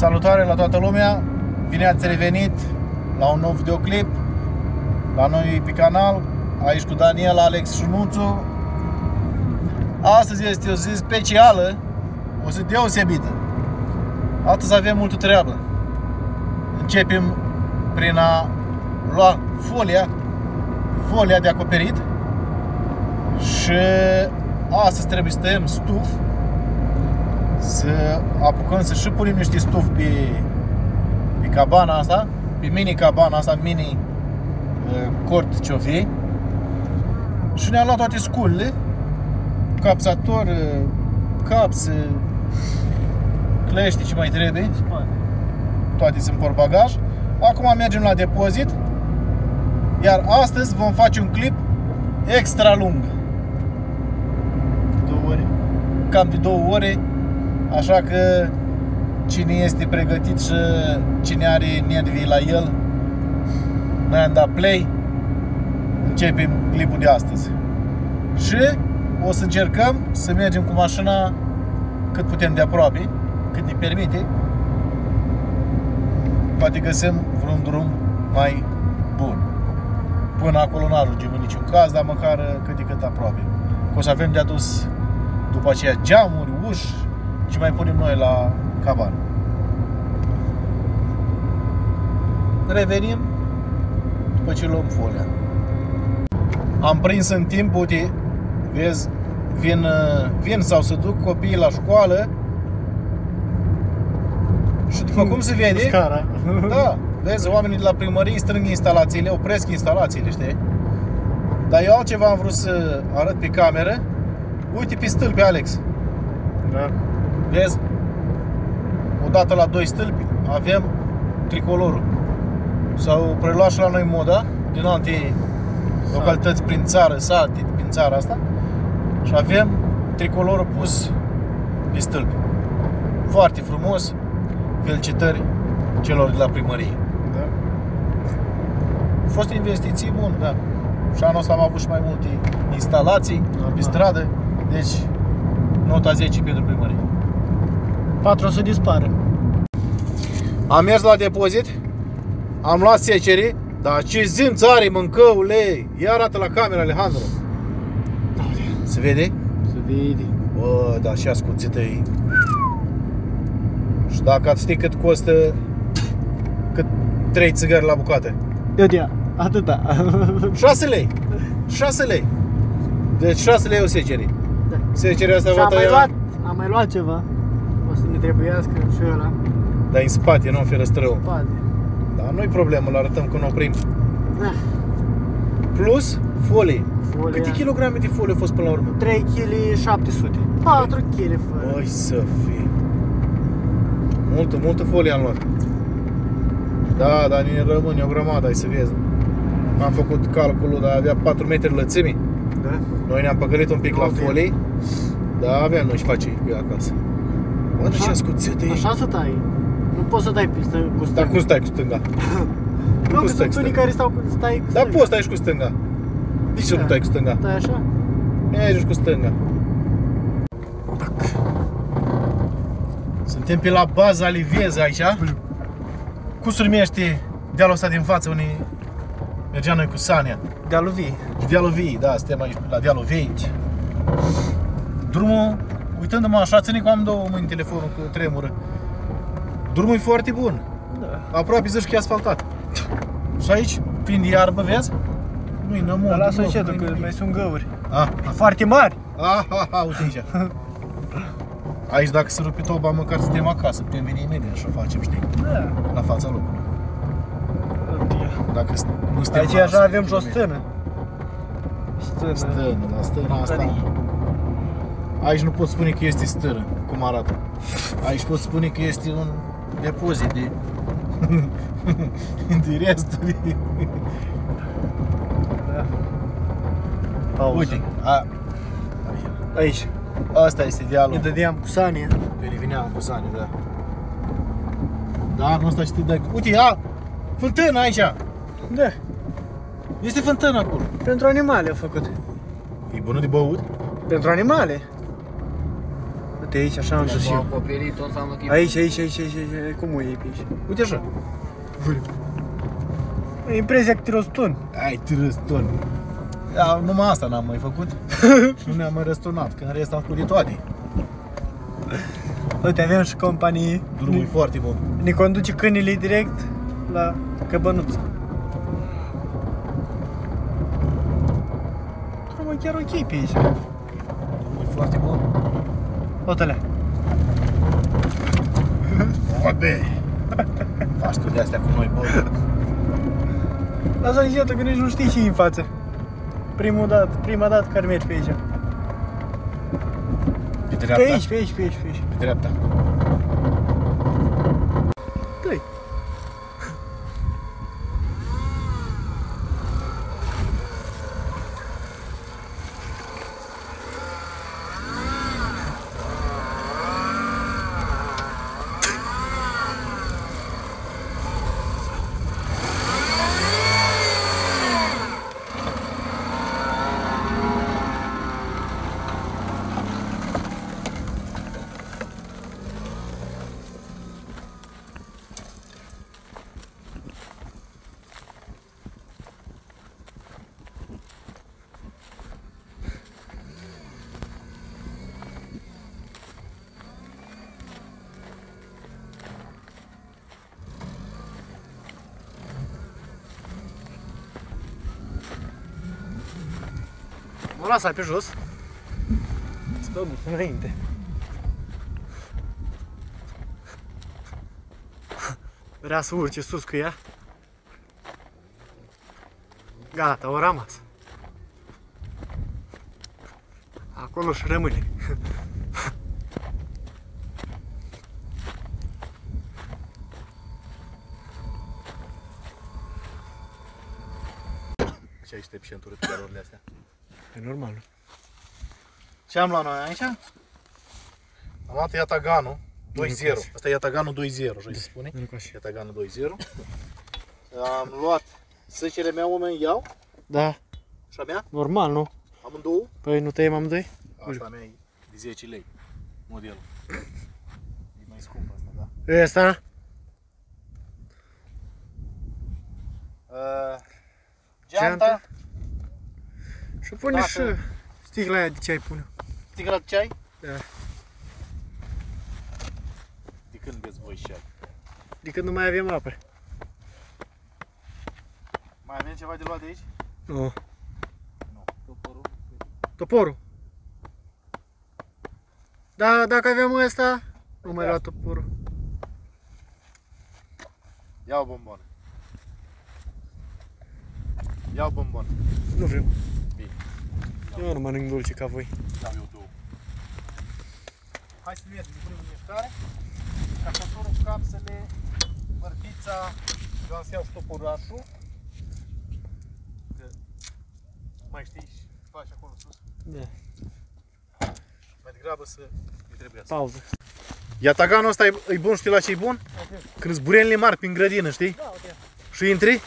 Salutare la toată lumea! Bine ați revenit la un nou videoclip la noi pe canal. Aici cu Daniel, Alex și Nuțu. Astăzi este o zi specială, o zi deosebită. Astăzi avem multă treabă. Începem prin a lua folia de acoperit. Și astăzi trebuie să tăiem stuf, să apucăm să și punem niște stuf pe cabana asta, pe mini cabana asta, mini cort ce-o fi. Și ne-am luat toate sculele, capsator, capse, clești, ce mai trebuie. Toate sunt portbagaj. Acum mergem la depozit. Iar astăzi vom face un clip extra lung. 2 ore. Cam de 2 ore. Așa că cine este pregătit și cine are nervii la el, noi am dat play. Începem clipul de astăzi. Și o să încercăm să mergem cu mașina cât putem de aproape, cât ne permite. Poate găsim vreun drum mai bun. Până acolo nu ajungem în niciun caz, dar măcar cât de cât aproape. Că o să avem de adus după aceea geamuri, uși și mai punem noi la cabană. Revenim după ce luăm folia. Am prins în timp, uite, vezi, vin sau se duc copiii la școală. Și după cum se vede, Scara. da, vezi, oamenii de la primărie strâng instalațiile, opresc instalațiile, știi? Dar eu altceva am vrut să arăt pe cameră. Uite pe stâlpi, Alex. Da. Vezi? Odată la 2 stâlpi avem tricolorul. S-au preluat și la noi moda din alte localități prin țară, sate prin țara asta. Și avem tricolorul pus pe stâlpi. Foarte frumos. Felicitări celor de la primărie. Da. A fost investiții bune, da. Și anul ăsta am avut și mai multe instalații pe stradă. Deci, nota 10 pentru primărie. 4 o să dispară. Am mers la depozit, am luat secerii, dar ce zimț are mâncăule! Ia arată la camera, Alejandro. Se vede? Se vede. Bă, da, și ascuțită e. Și dacă ați ști cât costă, cât 3 țigări la bucată? Ia, atâta. 6 lei! 6 lei! Deci 6 lei o secerie. Da. Secerea asta Și va tăia... am mai luat ceva. O să ne trebuiască și ăla. Dar în spate, nu în ferăstrău. Poate. Dar nu-i problemă, îl arătăm când oprim. Da. Plus folie. Folia. Câte kilograme de folie au fost până la urmă? 3 kg 700. 4 kg fără. Oi să fie. Multă folie am luat. Da, dar ne rămâne o grămadă, hai să vezi. Am făcut calculul, dar avea 4 metri lățime. Da. Noi ne-am păcălit un pic la Ok. folie. Da, aveam noi și face pe acasă. Bă, dar ce ascuțită e. Așa să tai. Nu poți să dai cu Dar stânga. cum stai cu stânga? Nu, cum că stai cu sunt unii stânga? care stai cu Dar stânga. poți stai și cu stânga. De ce nu stai cu stânga? Stai așa? Mergi cu stânga. Suntem pe la baza Livez aici. Cum se numește dealul ăsta din față unde mergeam noi cu Sania? Dealul Vii. Dealul Vii, da, suntem aici la Dealul Vii. Drumul, uitându-mă așa, ține că am 2 mâini telefonul cu tremură. Drumul e foarte bun. Da. Aproape zici că e asfaltat. Și aici, prin iarbă, vezi? Nu-i nămol. Dar lasă încetul, că mai sunt găuri. Ah, Foarte mari. uite aici. Aici dacă se rupe toba, măcar suntem acasă, putem veni imediat și o facem, știi? Da. La fața locului. Dacă nu suntem Aici acasă, așa avem și o imediat. stână. Stână, la stâna asta. Aici nu pot spune că este stână, cum arată. Aici pot spune că este un depozit de de resturi. Da. Pauză. Uite, Aici. asta este dealul. Ne dădeam cu Sania. Pe Rivineam cu Sani, da. Da, nu ăsta știi, dar... Uite, fântână aici! Da. Este fântână acolo. Pentru animale au făcut. E bună de băut? Pentru animale. Du-te aici, așa am zis Cu eu. acoperit, tot înseamnă că e... Aici, cum o iei pe aici? Uite așa. E impresia că te răstuni. Ai, te răstuni. Da, numai asta n-am mai făcut. Nu ne-am mai răsturnat, că în rest am făcut toate. Uite, avem și companie. Drumul e foarte bun. Ne conduce câinele direct la Căbănuț. Drumul e chiar ok pe aici. Drumul e foarte bun. Uite-le. Oabe! Faci tu de-astea cu noi, bă. Lasă liniștită că nici nu știi ce e în față. Prima dată care mergi pe aici. Pe Pe dreapta? aici. Pe dreapta. Dă-i. Mă lasă pe jos. Să dau înainte. Vrea să urce sus cu ea. Gata, o rămas. Acolo și rămâne. Ce ai ștept și înturătoarele astea? E normal. Ce am luat noi aici? Am luat Yatagano 2.0. Asta e Yatagano 2.0, așa se spune. Yatagano 2.0. Am luat săcere mea, oameni iau. Da, Și a mea? normal, nu? Amândouă. Păi nu tăiem amândoi? Asta a mea e de 10 lei. Modelul. E mai scump asta, da. Ăsta? Geanta. Și pune Dată. și sticla aia de ceai pune. Sticla de ceai. Da. De când beți voi ceai? De când nu mai avem apă. Mai avem ceva de luat de aici? Nu. Nu. Toporul. Toporul. Da, dacă aveam ăsta, nu mai lua toporul. Ia o bombonă. Ia o bombonă. Nu vreau. Bine. Eu nu mănânc dulce ca voi. Dau eu două. Hai să mergem în primul mișcare. Casatorul, capsele, bărbița, eu am să iau și toporașul. Că mai știi și faci acolo sus. Da. Mai degrabă să îi trebuie asta. Pauză. Yataganul ăsta e bun, știi la ce e bun? Când zburenile mari prin grădină, știi? Da, uite. Și intri.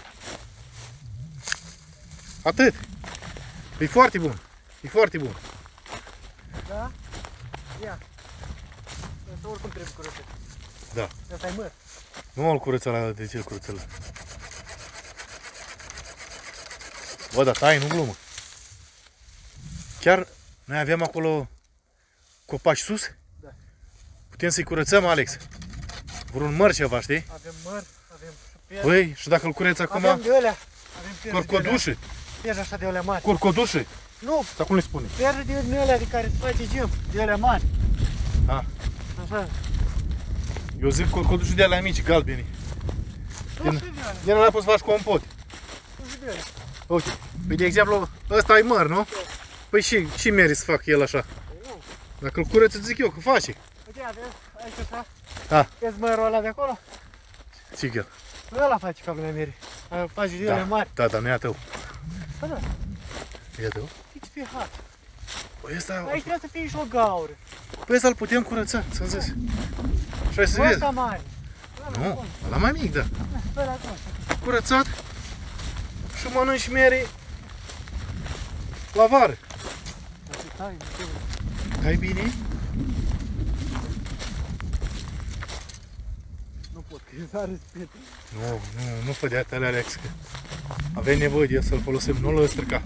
Atât. E foarte bun. E foarte bun. Da? Ia. Asta oricum trebuie curățat. Da. Asta e măr. Nu îl curăță ăla, de ce îl curăță ăla? Bă, dar tai, nu glumă. Chiar noi aveam acolo copaci sus? Da. Putem să-i curățăm, Alex? Vreun măr ceva, știi? Avem măr, avem și pierd. Băi, și dacă îl cureți acum, Avem de alea. Avem pierd de alea. corcodușe, Pierd așa de alea mari. corcodușe, Nu, sau cum le spune? pierd de alea de care se face gym. De alea mari. Ah. Așa. Eu zic corcodușe de alea mici, galbeni. Nu și de alea. Din alea poți să faci compot. Nu și de alea. Uite, păi de exemplu, ăsta e măr, nu? Păi și meri să fac el așa. Păi nu. Dacă îl curăță, zic eu că face. Uite, avem aici așa. Da. Vezi mărul ăla de acolo? Sigur. Ăla face capul meri. Face de alea mari. Da, dar nu e a tău. Da, da. E a tău? Fix pe hat. Păi ăsta, Aici trebuie să fie și o gaură. păi ăsta îl putem curăța, ți-am zis. Și hai să vezi. Ăsta mare. Nu, ăla mai mic, da. Ăla acolo. Curățat și mănânci mere la vară. Tai, nu trebuie. Tai bine? pot, că e sare spet. Nu fă de atâtea, Alex, că aveai nevoie de el să-l folosim, nu l-a stricat.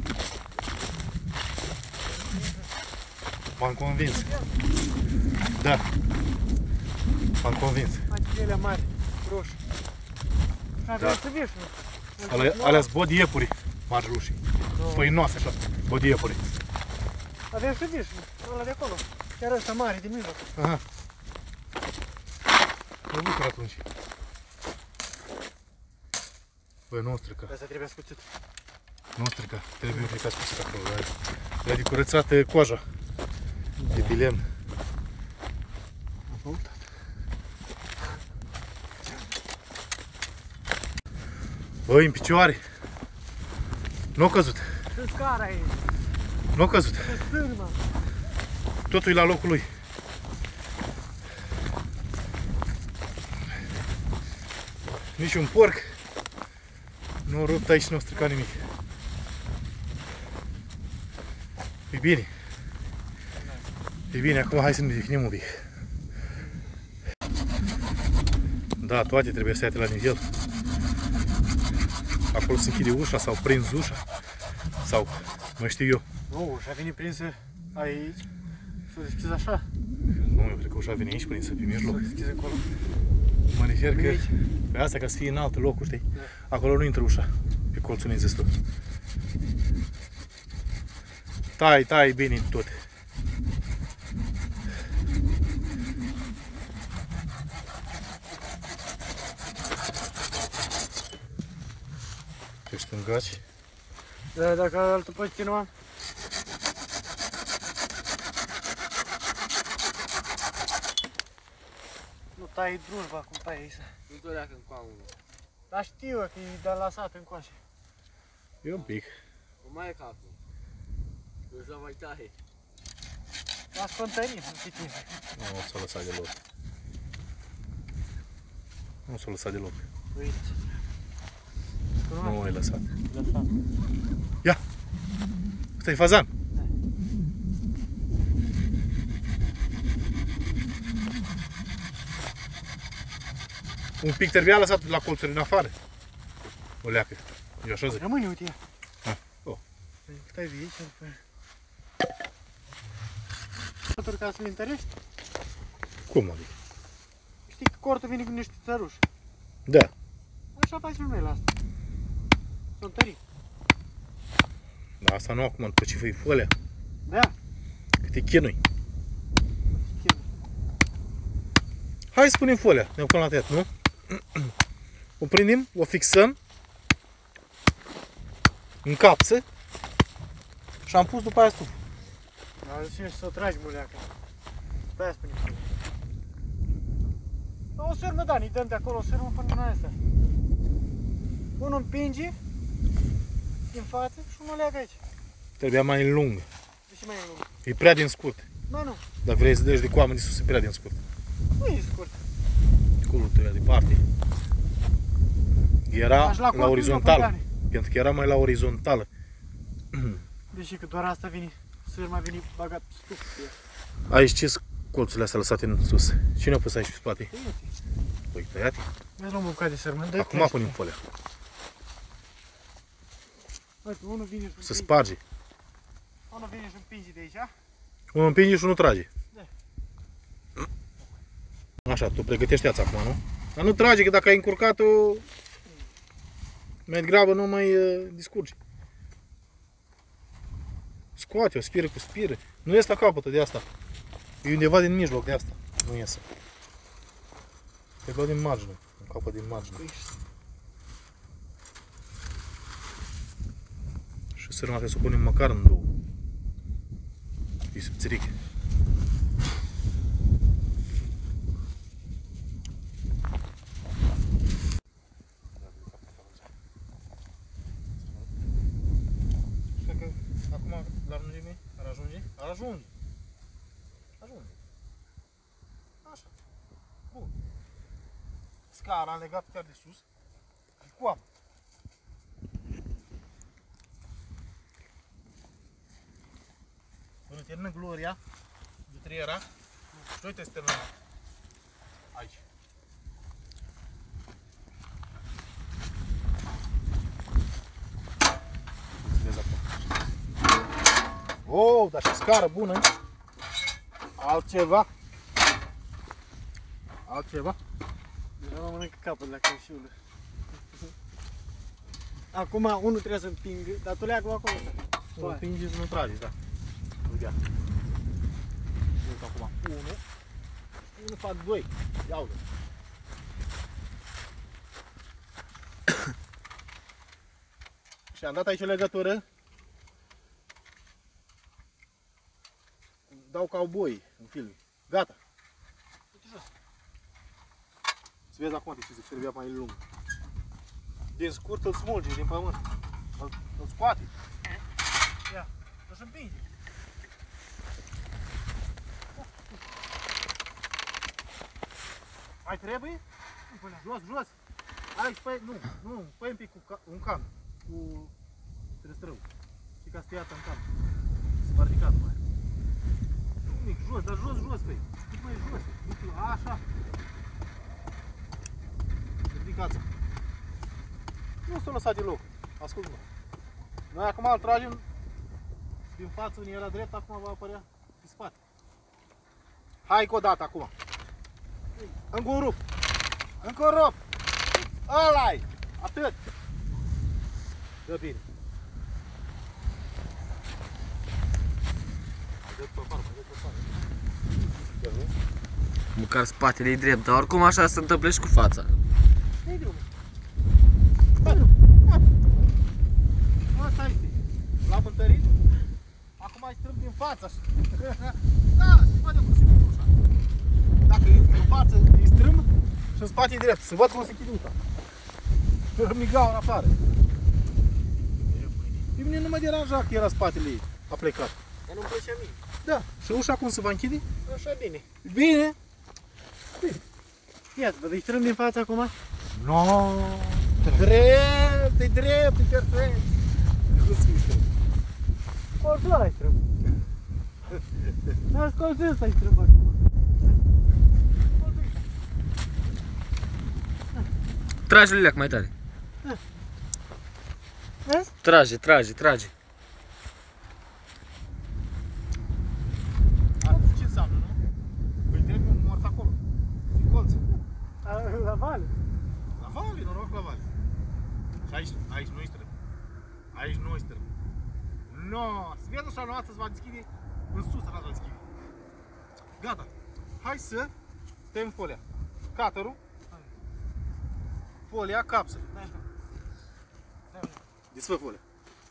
M-am convins. Da. M-am convins. Acelea mari, roșii. Avea să vezi, nu? Alea-s bodiepuri mari rușii. Făinoase așa, bodiepuri. Avea să vezi, ăla de acolo. Chiar ăsta mare, din mijloc. Aha. Mă bucur atunci. Băi, nu o strică. Asta trebuie scuțit. Nu o strică. Trebuie plecat scuțit acolo. Le-a de curățat coaja. De bilen. Am făcut. Băi, în picioare. Nu-a căzut. Ce scara e? Nu-a căzut. Ce stârmă. Totul e la locul lui. Nici un porc nu a rupt aici și nu a stricat nimic. E bine. E bine, acum hai să ne odihnim un pic. Da, toate trebuie să iate la nivel. Acolo se închide ușa sau prins ușa. Sau, mai știu eu. Nu, ușa vine prinsă aici. S-o deschis așa. Nu, eu cred că ușa vine aici prinsă, pe mijloc. S-o deschis acolo. Mă refer că pe asta ca să fie în alte locuri, știi? Da. Acolo nu intră ușa, pe colțul unde zis tu. Tai bine tot. Te stângaci. Da, dacă altă poziție nu am. Nu tai drujba cum tai aici. Nu-ți o leacă în coamă. Dar știu că e de lăsat în coașe. E un pic. Cum mai e capul? Nu s-a mai taie. L-a scontărit în timp. Nu s-a lăsat deloc. Nu s-a lăsat deloc. Uite. Nu ai lăsat. Lăsat. Ia! Ăsta e fazan. Da. Un pic trebuia lăsat la colțuri în afară. O leacă. Eu așa zic. Rămâne, uite ea. Oh. Stai vii și după aia. Corturi ca să le întărești? Cum adică? Știi că cortul vine cu niște țăruși. Da. Așa facem noi la asta. S-o întări. Dar asta nu acum, după ce făi folia. Da. Că te chinui. Hai să punem folia, ne apucăm la tăiat, nu? O prindem, o fixăm în capță și am pus după aia stufă. Dar și să o tragi muleacă. Pe aia spune folia. O sârmă, da, ne dăm de acolo o sârmă până în asta. Unul împinge din față și unul leagă aici. Trebuia mai lung. De ce mai e lung? E prea din scurt. Ba nu, Dacă vrei să dăși de coamă de sus, e prea din scurt. nu e scurt. Culul tăia departe. Era Aș la cortul orizontală. meu pe Pentru că era mai la orizontală. Deși că doar asta vine, sârma vine bagat stufă pe ea. Aici ce sunt colțurile astea lăsate în sus? Cine a pus aici pe spate? Uite. Păi tăiate. Vezi luăm o bucată de sârmă. dă-i Acum crește. punem folia. Uite, unul vine și Să împinge. sparge. Unul vine și împinge de aici, a? Unul împinge și unul trage. Da. Așa, tu pregătești ața acum, nu? Dar nu trage, că dacă ai încurcat-o, mai degrabă nu mai discurge. Scoate-o, spiră cu spiră. Nu ies la capătă de asta. E undeva din mijloc de asta. Nu iese. Te luat din margine. Un capăt din margine. Și sârma trebuie să o punem măcar în două. E subțiric. Acum l-ar ajunge? Ar ajunge? Ar ajunge. Ajunge. Așa. Bun. Scara am legat chiar de sus. E coapă. Până termină gloria de triera și noi te sternăm aici. Oh, dar ce scară bună. Altceva? Altceva? Deja mă mănâncă capul la călșiulă. Acum unul trebuie să împingă, dar tu leagă acolo. Nu împingeți, nu trageți, da. Uite. Uite acum. 1 fac 2. Ia uite. Și am dat aici o legătură. Dau ca boi în film. Gata. Să vezi acum de ce se trebuia mai lung. Din scurt îl smulge din pământ. Îl scoate. Ia, să-și împinge. Mai trebuie? Jos, jos. Alex, păi, nu, păi un pic cu un can. Cu trăstrău. Și ca stăiată în can. S-a ridicat mai. Un mic, jos, dar jos, păi. Cât mai jos. Nu știu, așa. Ridicați-o. Nu s-a lăsat deloc. Ascult-mă. Noi acum îl tragem din față, unde era drept, acum va apărea pe spate. Hai încă o dată acum. Încă un rup. Încă un rup. Ăla-i. Atât. Dă bine. Măcar spatele e drept, dar oricum așa se întâmplă și cu fața. Ei drumul. Asta este. L-am întărit. Acum ai strâmb din fața. Da, se poate cum se închide ușa. Dacă e în față e strâmb și în spate e drept. Să văd cum se închide ușa. Râmigaua în afară. Pe mine nu mă deranja că era spatele ei. A plecat. Dar nu-mi plăcea mie. Da. Și ușa cum se va închide? Așa bine. Bine. Ia, vă dai strâmb din fața acum? No. Drept, e drept, e perfect. Nu se strâmb. Oricum ăla-i strâmb. Dar scoți ăsta-i strâmb acum. Trage Lileac mai tare. Vezi? Trage. Asta ce înseamnă, nu? Păi trebuie un mort acolo. Din colț. La vale. La vale, noroc la vale. Și aici nu-i strâmb. Aici nu-i strâmb. No, să vezi așa noastră, se va deschide în sus, așa se va deschide. Gata. Hai să tăiem folia. Cutter-ul. Folia, capsă. Desfă folia.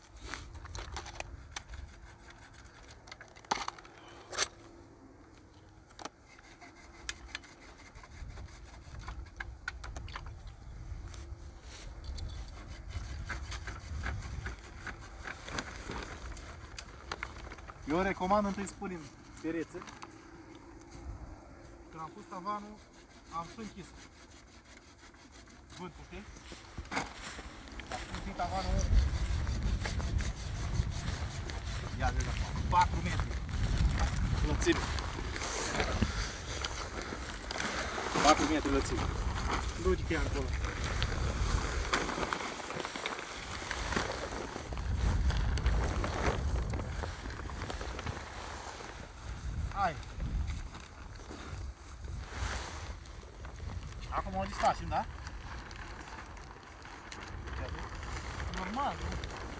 Eu recomand întâi să punem perețe. Când am pus tavanul, am și închis vântul, știi? Am pus tavanul. Ia vezi acum, 4 metri lățime. 4 metri lățime. Du-te chiar acolo. Hai. Acum o disfacem, da? Normal, nu?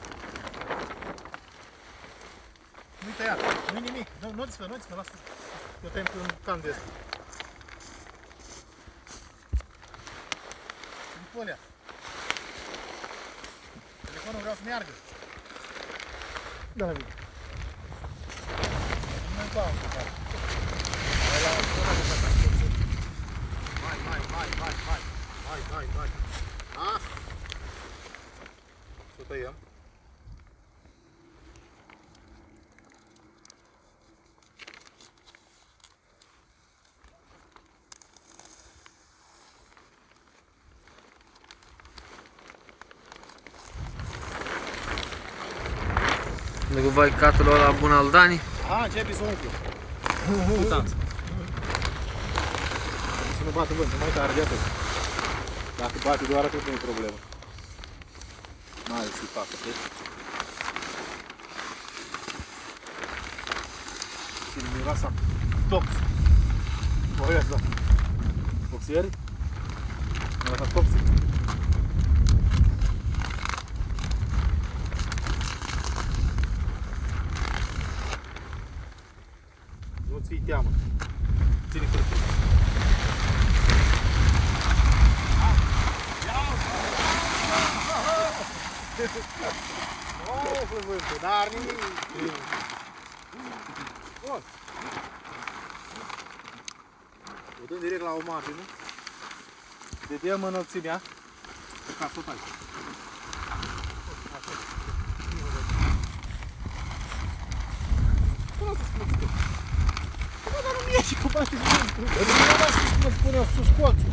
Nu-i tăiat, nu-i nimic. Nu disfă, lasă. Eu tăiem cu un can de ăsta. În folia. Telefonul vreau să meargă. Da, la mine. Nu-i pauză, care. Hai. A? Să tăiem. Nu cu vai catul ăla bun al Dani. A, începe să umflu. Uitați. Să nu bată vânt, nu mai tare de atât. Dacă bate doar atât, nu e problemă. N-are să-i facă, știi? ține miroasa tox. O ia să da. Toxieri? Miroasa toxic. Nu-ți fii teamă. Ține hârtie. Oh, flăvântă, dar nimic. Bun. O dăm direct la o mașină. Dădeam înălțimea ca să o tai. Dar nu-mi ieși cu bate de mult. Nu spune sus coțul.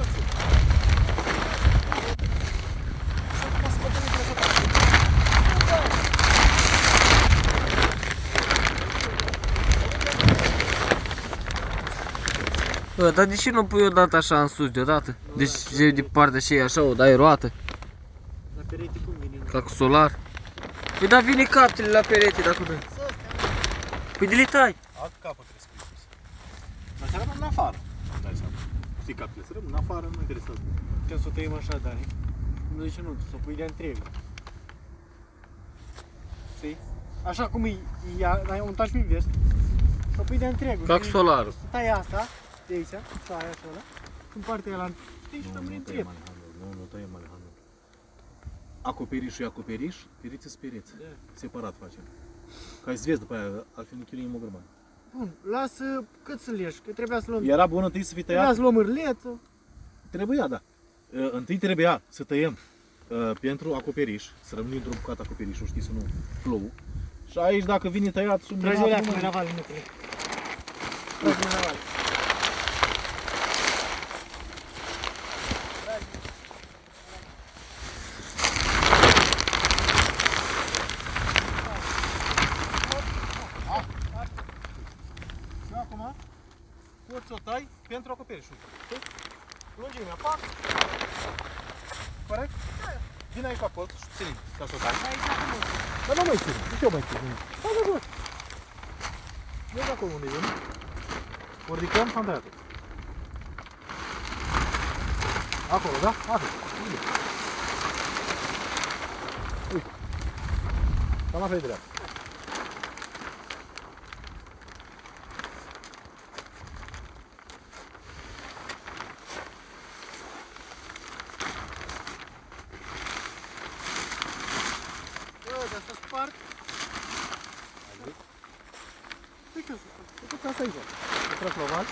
Bă, dar de ce nu pui odată așa în sus deodată? Deci de partea și așa o dai roată? La perete cum vine? Ca cu solar? Păi da, vine captele la perete dacă vrei. Păi de le tai. Alt capăt trebuie să pui sus. Dar să rămân în afară. Dai seama. Știi captele să rămân în afară, nu interesează. Când să o tăiem așa, Dani, nu zice nu, să o pui de-a întregul. Știi? Așa cum e, ai un taci pe invers, să o pui de-a întregul. Ca cu solarul. Să tai asta, de aici, să ai așa ăla, în partea ăla, știi, și rămâne întreg. Nu tăiem Alejandru. Acoperișul e acoperiș, periță sunt pereți. Da. Separat facem. Ca să vezi după aia, altfel ne chinuim o grămadă. Bun, lasă cât să leși, că trebuia să luăm, Era bun întâi să fie trebuia tăiat? să luăm îrleță. Trebuia, da. Întâi trebuia să tăiem pentru acoperiș, să rămânem într-o bucată acoperișul, știi, să nu plouă. Și aici dacă vine tăiat, sunt Tragi o leacă, Miraval, Mitule. Tragi Miraval. Și acum poți să o tai pentru acoperișul. Lungimea, pac. Corect? Vine aici capăt și ține ca să o tai. Aici acum. Dar nu mai ține, de ce o mai ține? Hai de jos. Vezi acolo unde e, nu? O ridicăm, am tăiat-o. Acolo, da? Atât. Uite. Uite. Cam așa e dreapta. Dar să sparg. Păi că să sparg. Uite asta aici. Intră floval.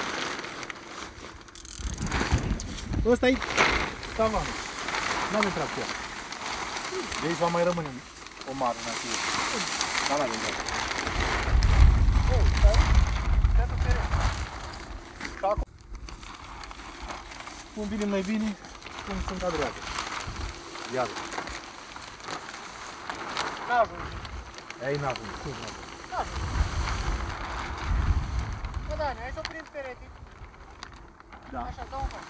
Ăsta e tavanul. N-am intrat cu ea. De aici va mai rămâne o mare în aceea. Dar n-am intrat. Oh, stai. Stai pe perete. Cum vine mai bine, cum se încadrează. Iată. N-ajunge. Ei n-ajunge. Cum n-ajunge? N-ajunge. Bă, Dani, hai să oprim perete. Da. Așa, dau un pas.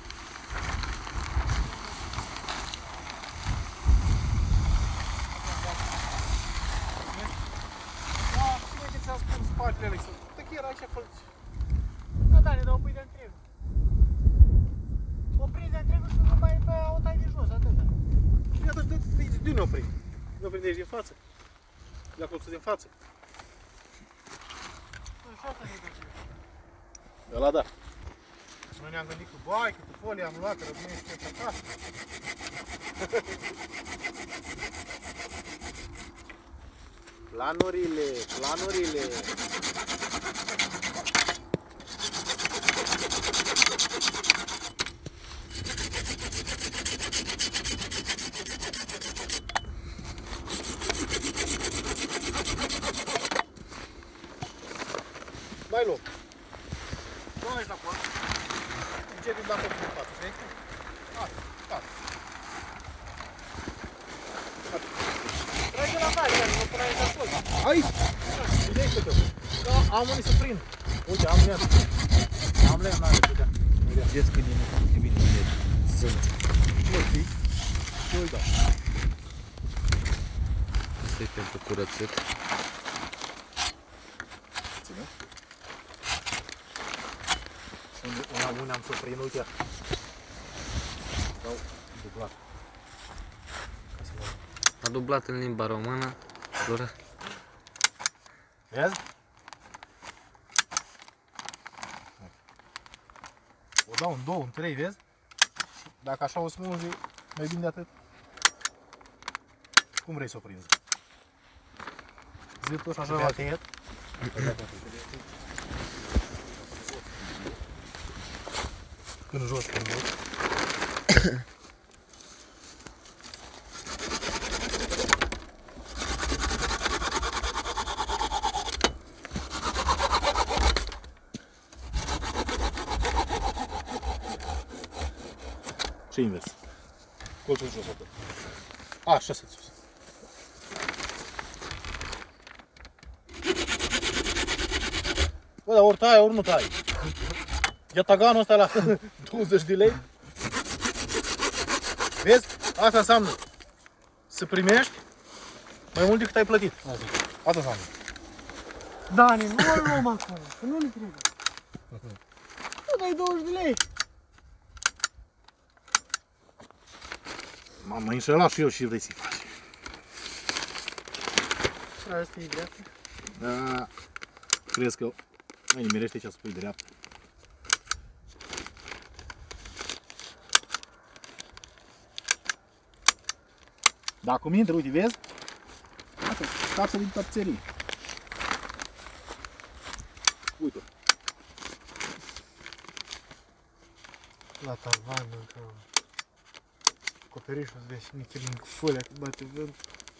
Da, cum e că ți-am spus spatele ăla, să stă chiar aici fălci. Da, Dani, dar o pui de întreg. O prinzi de întreg și nu mai o tai de jos, atâta. Iată, de unde o prind? Nu o prinde aici din față? La colțul din față? Și asta nu-i de întreg. Ăla da. Noi ne-am gândit cu bai, câtă folie am luat, că rămânește pe acasă. Planurile, planurile. Dai loc. Nu aici la coasă. Începem la focul în față, vrei? Atât, atât. Trage la mare, Dani, mă pun aici la sol. Aici! Uite că am unii să prind. Uite, am lemn. Am lemn, n-are putea. Vedeți cât de bine e sânge. Plății. Și uita. Asta e pentru curățit. Ți să o prind, uite. Dau dublat. A dublat în limba română. Dură. Vezi? O dau în 2, în 3, vezi? Și dacă așa o smulzi, mai bine de atât. Cum vrei să o prinzi? Zi tu și așa va tăiat. Când jos, când jos. Și invers. Colțul jos atât. Așa să sus. Bă, dar ori tai, ori nu tai. Iataganul ăsta la 20 de lei. Vezi? Asta înseamnă să primești mai mult decât ai plătit. Asta înseamnă. Dani, nu o luăm acum, că nu ne trebuie. Nu dai 20 de lei. M-am înșelat și eu și vrei să-i faci. Asta e dreaptă. Da. Crezi că mai nimerește ce spui dreaptă. Dacă cum intră, uite, vezi? Asta, capsă din tapiserie. Uite. La tavan, încă... Acoperișul, îți vezi, nichilin cu folia, că bate vânt.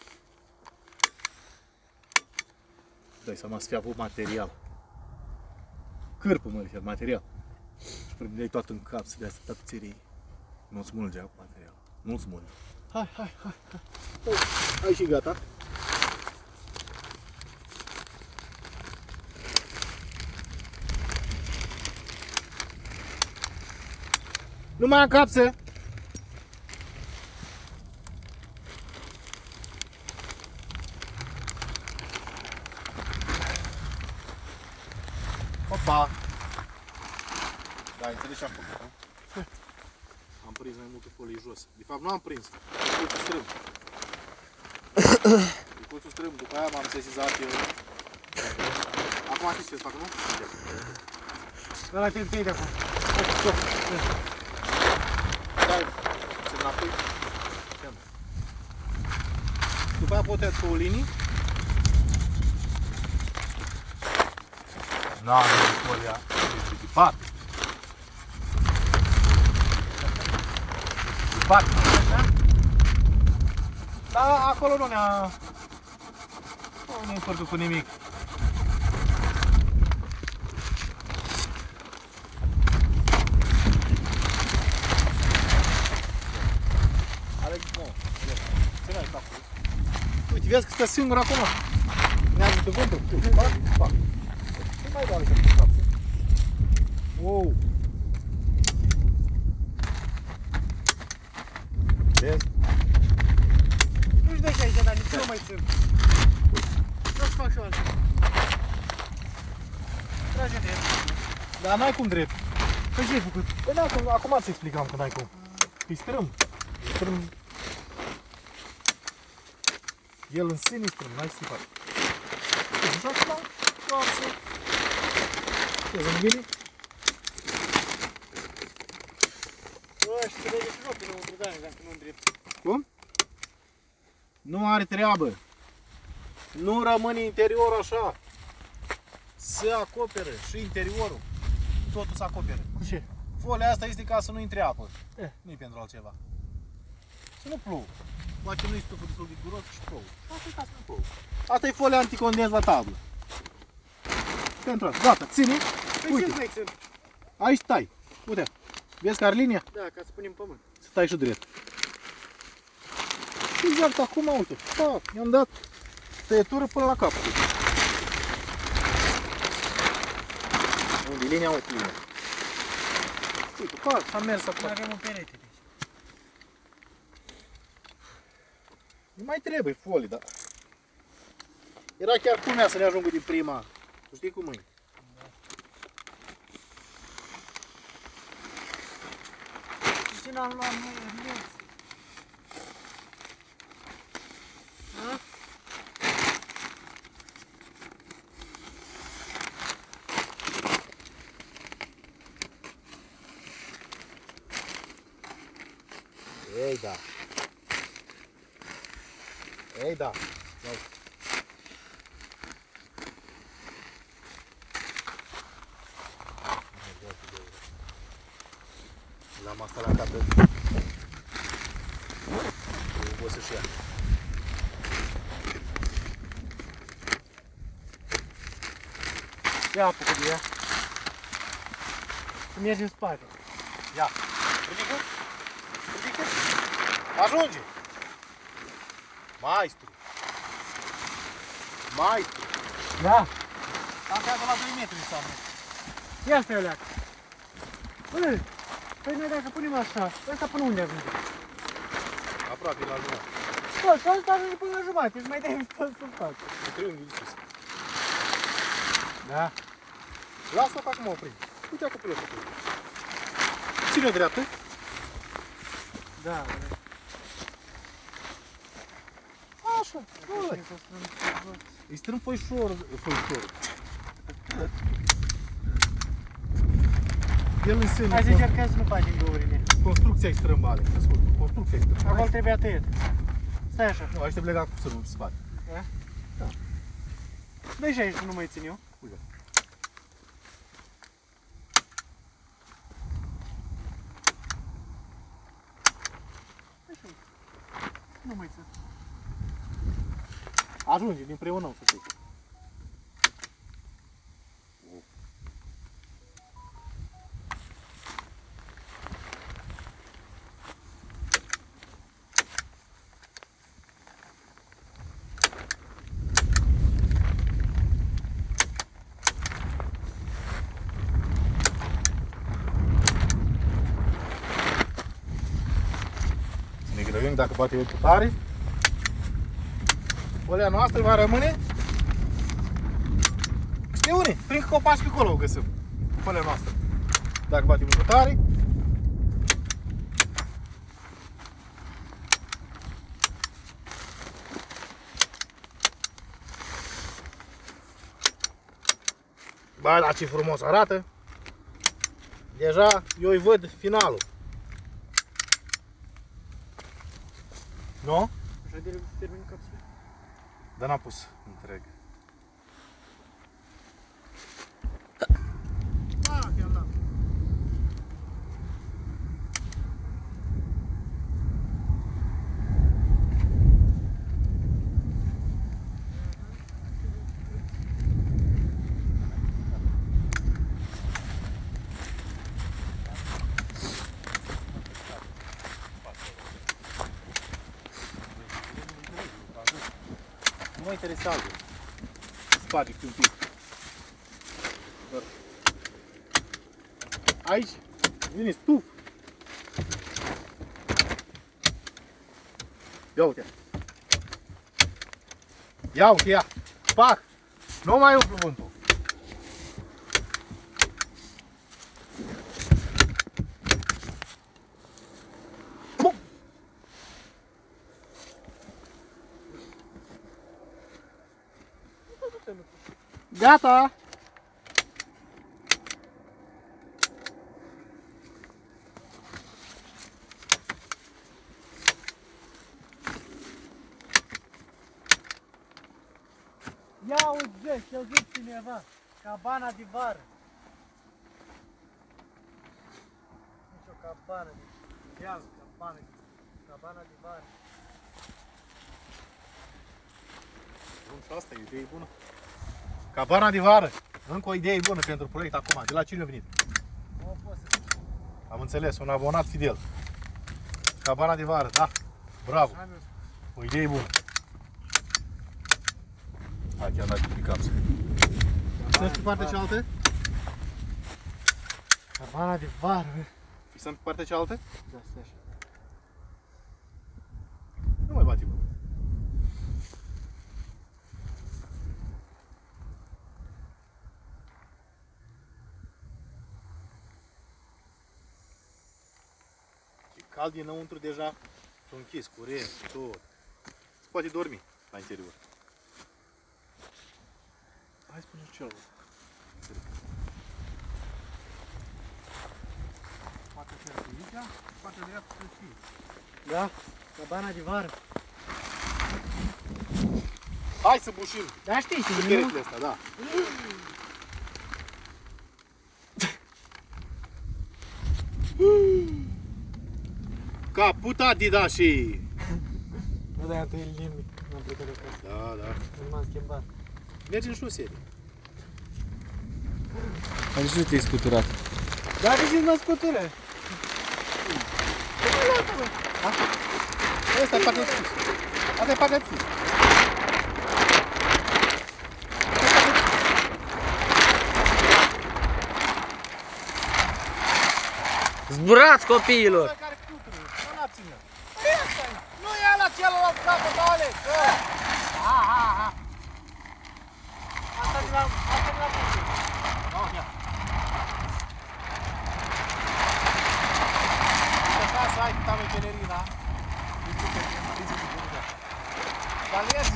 Dai seama să fie avut material. Cârpă, mă refer, material. Și prindeai toată în capsă de asta tapiserie. Nu-ți smulge acum material. Nu-ți smulge. Hai. Hai și gata. Nu mai am capsă. Opa! Da, înțelegi ce am făcut, nu? Am prins mai multă folie jos. De fapt, nu am prins. Colțul strâmb. E colțul strâmb. După aia m-am sesizat eu. Acum știți ce să fac, nu? Ăla te întâi de acum. Dai, se înapoi. După aia pot tăiați pe o linii. N-am folia. Este dipat. Dipat. Da, acolo nu ne-a încurcat cu nimic. Alex, nu. Ține-ai capul. Uite, vezi că stă singur acum. Ne-a de vântul. Pac. Nu mai dau așa cu capul. Wow. Vezi? Nu-și dă și aici, dar nici nu mai țin. Nu-ți fac și eu altceva. Trage de el. Dar n-ai cum drept. Păi ce ai făcut? Păi n-ai cum, acum îți explicam că n-ai cum. E strâmb. E strâmb. El în sine e strâmb, n-ai să-i faci. Deci acum, doar să... Ce, să-mi bine? Bă, și te lege și jocul înăuntru, Dani, dacă nu îndrept. Cum? Nu are treabă. Nu rămâne interiorul așa. Se acoperă și interiorul. Totul se acoperă. Cu ce? Folia asta este ca să nu intre apă. Nu-i pentru altceva. Să nu plouă. Poate nu-i stuful destul de duros și plouă. Asta e ca să nu plouă. Asta e folia anticondens la tablă. Pentru asta. Gata, ține. Păi Uite. ce mai țin? Aici stai. Uite. Vezi că are linia? Da, ca să punem pământ. Să stai și drept. Exact acum, uite. Pac, i-am dat tăietură până la capăt. Unde e linia? Uite linia. Uite, pac, am mers acolo. Mai avem un perete de aici. Nu mai trebuie folii, dar... Era chiar culmea să ne ajungă din prima. Tu știi cum e? benzina am luat noi, Ernest. Ha? Ei, da. Ei, da. Ia uite. L-am asta la capăt. O să-și ia. Ia apucă de ea. Să mergi în spate. Ia. Ridică. Ridică. Ajunge. Maestru. Maestru. Da. Am creat la 2 metri înseamnă. Ia stai o leacă. Băi, păi noi dacă punem așa, ăsta până unde ajunge? Aproape la jumătate. Bă, și ăsta ajunge până la jumătate, îți mai dai tot să fac. Cu triunghiul de sus. Da. Lasă-o că acum o prind. Uite acolo pilotul. Ține-o dreaptă. Da. Așa. Îi strâng foișor. El în sân. Hai să încercăm să nu facem găurile. Construcția-i strâmbale. Ascult, construcția-i strâmbale. Acolo trebuia tăiat. Stai așa. Nu, aici trebuie legat cu sânul, se bate. Da? Da. Dă și aici nu mai țin eu. Uite. Dă și aici. Nu mai țin. Ajunge, din preunăm să fie. Ne grăbim dacă poate e tare. Polea noastră va rămâne. Știi unii? Prin copaci pe acolo o găsim. Polea noastră. Dacă batem cu tare. Ba, dar ce frumos arată. Deja eu îi văd finalul. Nu? Așa de să termin capsula. Dar n-am pus întreg. Da, chiar da. Nu mă interesează. Spate un pic. Doar. Aici vine stuf. Ia uite. Ia uite, ia. Pac. Nu mai umplu vântul. Bum. Gata! Ia uite, și-a zis cineva, cabana de vară. Nici o cabană de deal, cabana de vară. Bun, și asta e idee bună. Cabana de vară. Încă o idee bună pentru proiect acum. De la cine a venit? Nu pot să zic. Am înțeles, un abonat fidel. Cabana de vară, da. Bravo. Am eu spus. O idee bună. Hai, chiar dacă picam să. Să pe partea cealaltă? Cabana de vară. Fixăm pe partea cealaltă? Da, stai așa. Nu mai bate, bă. cald dinăuntru deja, s-a închis, curent, tot. Se poate dormi la interior. Hai spune celălalt. Poate să fie aici, poate dreapta să fie. Da, cabana de vară. Hai să bușim Da, știi și peretele astea, da. Caputa Didașii! Nu, dar tu e limbi. M-am plecat de acasă. Da, da. Nu m-am schimbat. Mergi în șosele. Dar nici nu te-ai scuturat. Da, de ce mă scutură? Asta e partea de sus. Asta e partea de sus. Zburați, copiilor! Care cutură, nu la ține. Nu ia la celălalt capăt, Alex! Ha! Asta de la punte. Ia. Așa să ai câta mechelerina. Dar ies!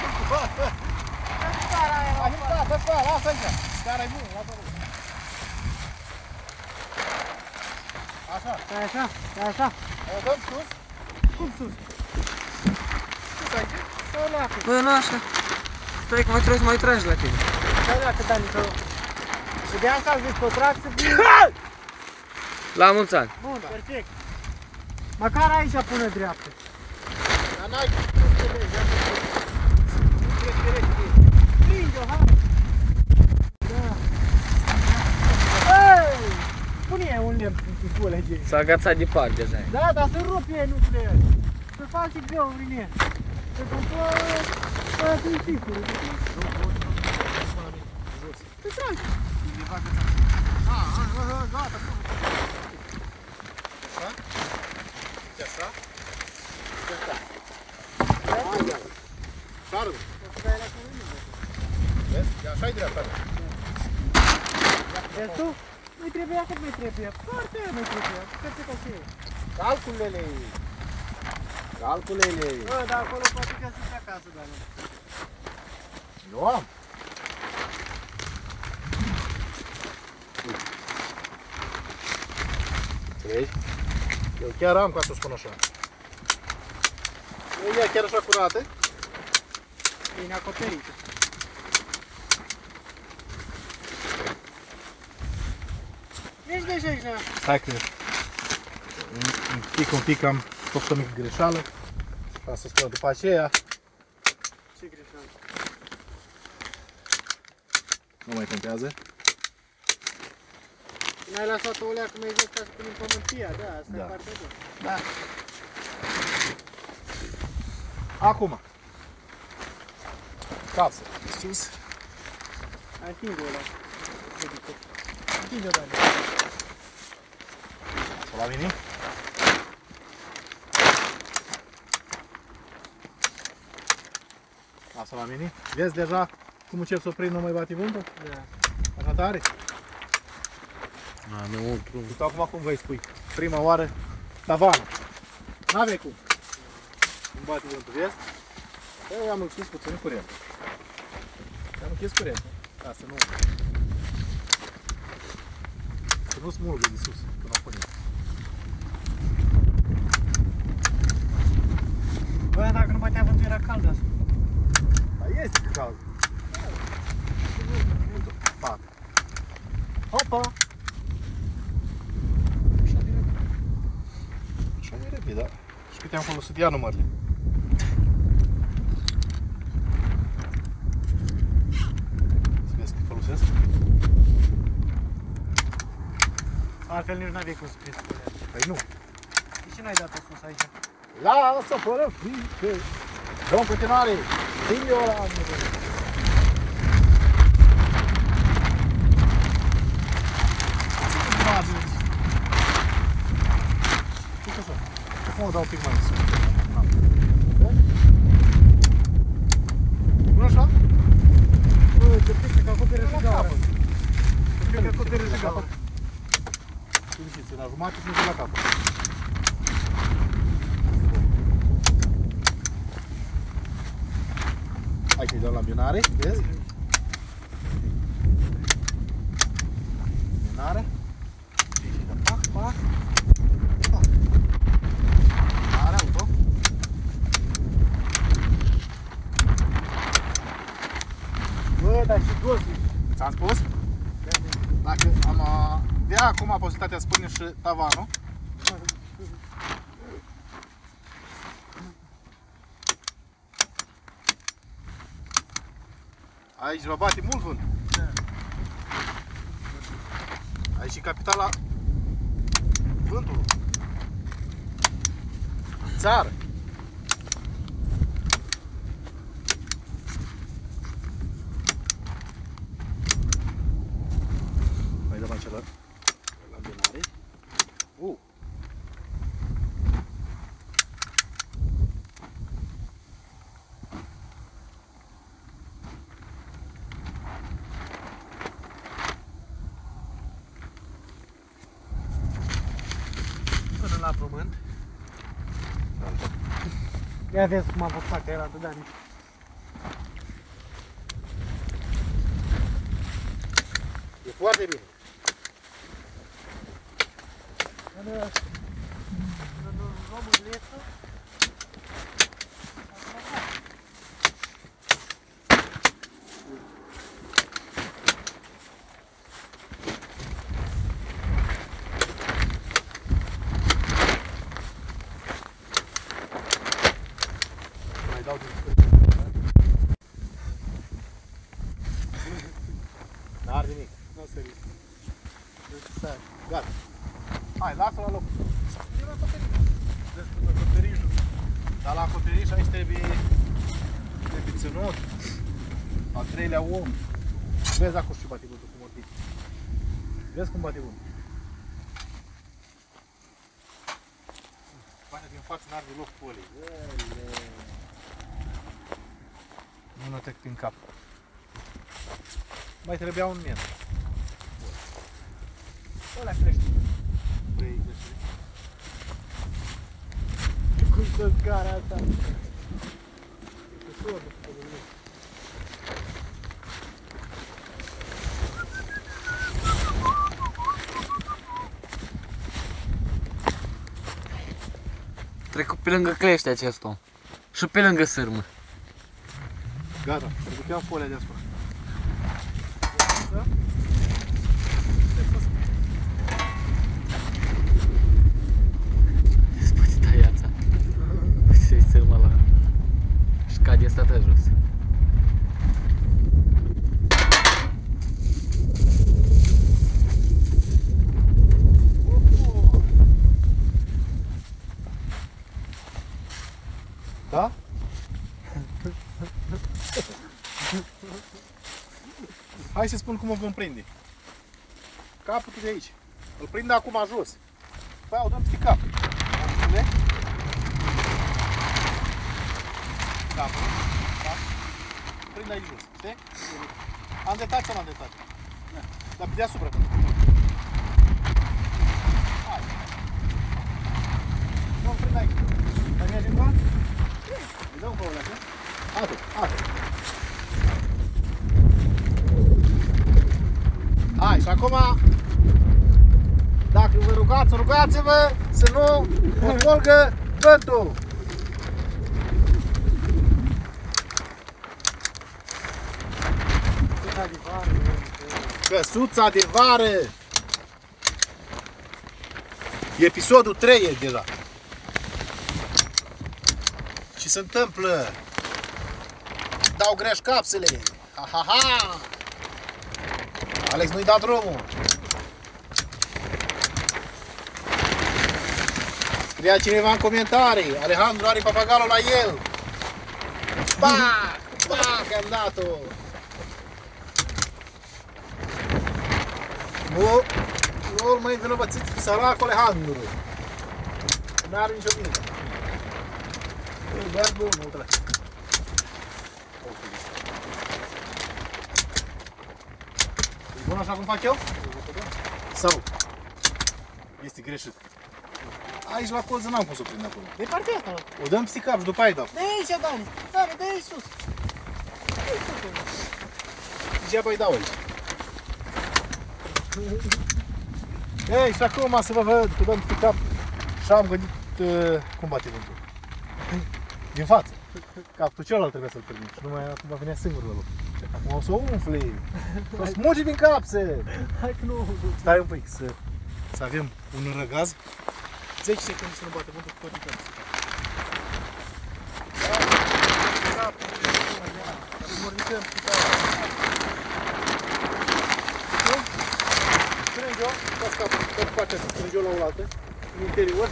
Dă scara, lasă aici! Scara-i bun, lasă-l. Așa. Stai așa, stai așa. O dăm sus? Cum sus? Sus aici? Stai o leacă. Bă, nu așa. Stai că mai trebuie să mai tragi la tine. Stai o leacă, Dani, că... Și de asta zic că o trag să fie... La mulți ani. Bun, perfect. Măcar aici pune dreaptă. Dar n-ai... Prinde-o, hai! Da. Ei! Pune un lemn cu colegi. S-a agațat de par deja. Da, dar să rupe, nu plec. Să fac și greu prin el. Să cumpăr din ticuri. Să tragi. Gata. Așa? Așa? Așa. Sară. Vezi? Așa-i dreapta. Vezi tu? Nu-i trebuia cât mai trebuie. Foarte nu-i trebuia. Cât așa e. Calculele. Bă, dar acolo poate că să-ți acasă, dar nu. Eu am. Vezi? Eu chiar am, ca să spun așa. Nu e chiar așa curată. Bine acoperită. Nici de ce nu. Hai că un pic am făcut o mică greșeală. Ca să spun după aceea. Ce greșeală? Nu mai contează. N-ai lăsat o leacă mai jos ca să punem pământia, da, asta Da. e partea bună. Da. Acum. Casă. Sus. Ating-o ăla. Ating-o, Dani. Să la mine. Lasă la mine. Vezi deja cum încep să o prind, nu mai bate vântul? Da. Așa tare? Înăuntru. Uite acum cum vei spui. Prima oară, tavanul. N-avei cum. Îmi bate vântul, vezi? Eu am închis puțin curentul. Am închis curentul. Ca să nu smulgă de sus, când o punem. Bă, dacă nu bătea vântul era cald asta. Dar este cald. Fac. Hopa! Așa de repede, da? Și câte am folosit ea numărele. Să vezi cât folosesc. Altfel nici n-avei cum să prinzi cu ea. Păi nu. De ce n-ai dat-o sus aici? Lasă fără frică! Dă în continuare! Prinde-o ăla! Uite așa. Acum o dau un pic mai sus. Nu așa? Bă, te pică că acoperi și gaura. Te pică că acoperi și gaura. Liniștiți, la jumate și la capăt. dăm la binare, vezi? Binare. Și dăm pac, pac. Pac. Binare, auto. Bă, dar și dos. Ți-am spus? Dacă am avea acum posibilitatea să punem și tavanul. Aici va bate mult vânt. Da. Aici e capitala vântului. Țară. Mai dăm aici la binare. Până la pământ. Ia vezi cum am făcut partea era, Dani. E foarte bine. Româneță. Mai dau din n-ar nimic. Nu sări. Gata. Hai, lasă la loc. E la acoperiș. Despre acoperișul. Dar la acoperiș aici trebuie ținut. Al treilea om. Vezi acolo și bate vântul cum o pic. Vezi cum bate vântul. Bate din față n-ar deloc folii. Nu trec prin cap. Mai trebuia un mien. Ăla crește. Vrei crește? Cum să scara asta? E ușor, nu știu cum e. Trecut pe lângă clește acest om. Și pe lângă sârmă. Gata, ridicăm folia deasupra. Da? Spate tăiața. Uite-i sârmă la... Și cade stată jos. Da? Hai să spun cum o vom prinde. Capătul de aici. Îl prind acum jos. Păi o dăm peste cap. Înțeleg? Capul. Da? Prind aici jos. Știi? Am detat sau n-am detat? Da. Dar pe deasupra. Hai. Nu-l prind aici. Mai mergi în bani? Îi dăm pe ăla, știi? Atât, atât. Hai, și acum, dacă vă rugați, rugați-vă să nu vă smulgă vântul. Suța de vară. Căsuța de vară. Episodul 3 e deja. Ce se întâmplă? Dau greș capsele. Ha, ha, ha. Alex, nu-i da drumul. Scria cineva în comentarii. Alejandru are papagalul la el. Pac! Pac! Am dat-o. Nu-l mai învinovățiți pe săracul Alejandru. N-are nicio vină. E doar bun, uite-l. E bun așa cum fac eu? Sau este greșit? Aici la colț n-am cum să o prind acolo. De partea asta, mă. O dăm peste cap și după aia dau. De aici, Dani. Dani, de aici sus. Degeaba îi dau aici. Ei, și acum să vă văd că dăm pe cap și am gândit cum bate vântul. Din față. Capul celălalt trebuie să-l termin și numai acum va venea singur la loc. Acum o să o umfli. O smugi din cap, se. Hai că nu. Stai un pic să avem un răgaz. 10 secunde să nu bate vântul tot din cap. Strânge-o, dați capul, tot partea asta, strânge-o la oaltă, în interior.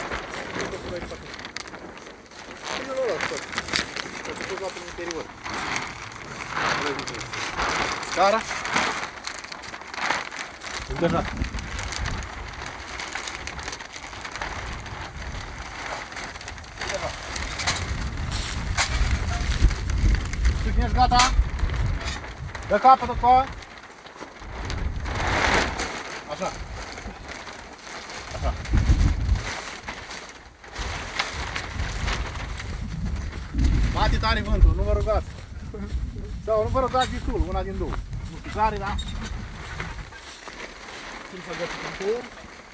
Strânge-o la oaltă, tot. O să pus lapul în interior. Scara. Îngăjat. Tu ești gata? Dă capătul acolo. Așa. Așa. Bate tare vântul, nu vă rugați. Sau nu vă rugați destul, una din două. Nu știu care, da? Cum să găsim pe el?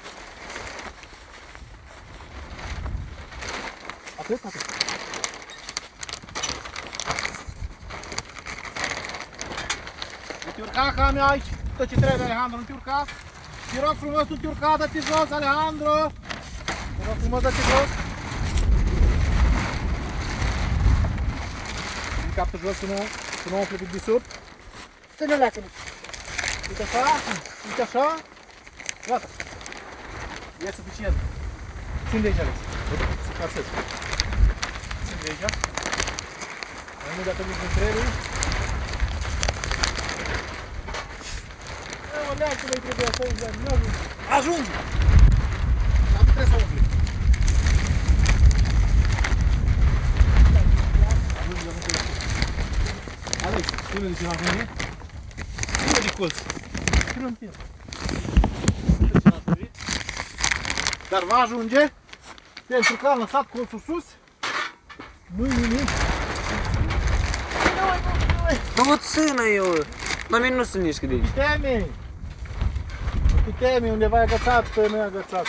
Atât, atât. Nu te urca ca mea aici. Tot ce trebuie, Alejandro, nu te urca. Te rog frumos, nu te urca, dă-te jos, Alejandro. Te rog frumos, dă-te jos. Din capul jos, să nu umple pic de sub. Ține leacă. Uite așa, uite așa. Gata. E suficient. Țin de aici, Alex. Să casez. Țin de aici. Mai mult dacă nici nu trebuie. O leacă nu-i trebuie așa, nu ajunge. Ajunge! Dar nu trebuie să umple. Ajunge, dar nu trebuie. Alex, spune de ce nu ajunge? Spune de colț. Ce nu întinde. Dar va ajunge pentru că am lăsat colțul sus. Nu-i nimic. Da vă țină eu. La mine nu sunt nici cât de aici. Teme! Nu te teme, undeva e agățat, nu e agățat.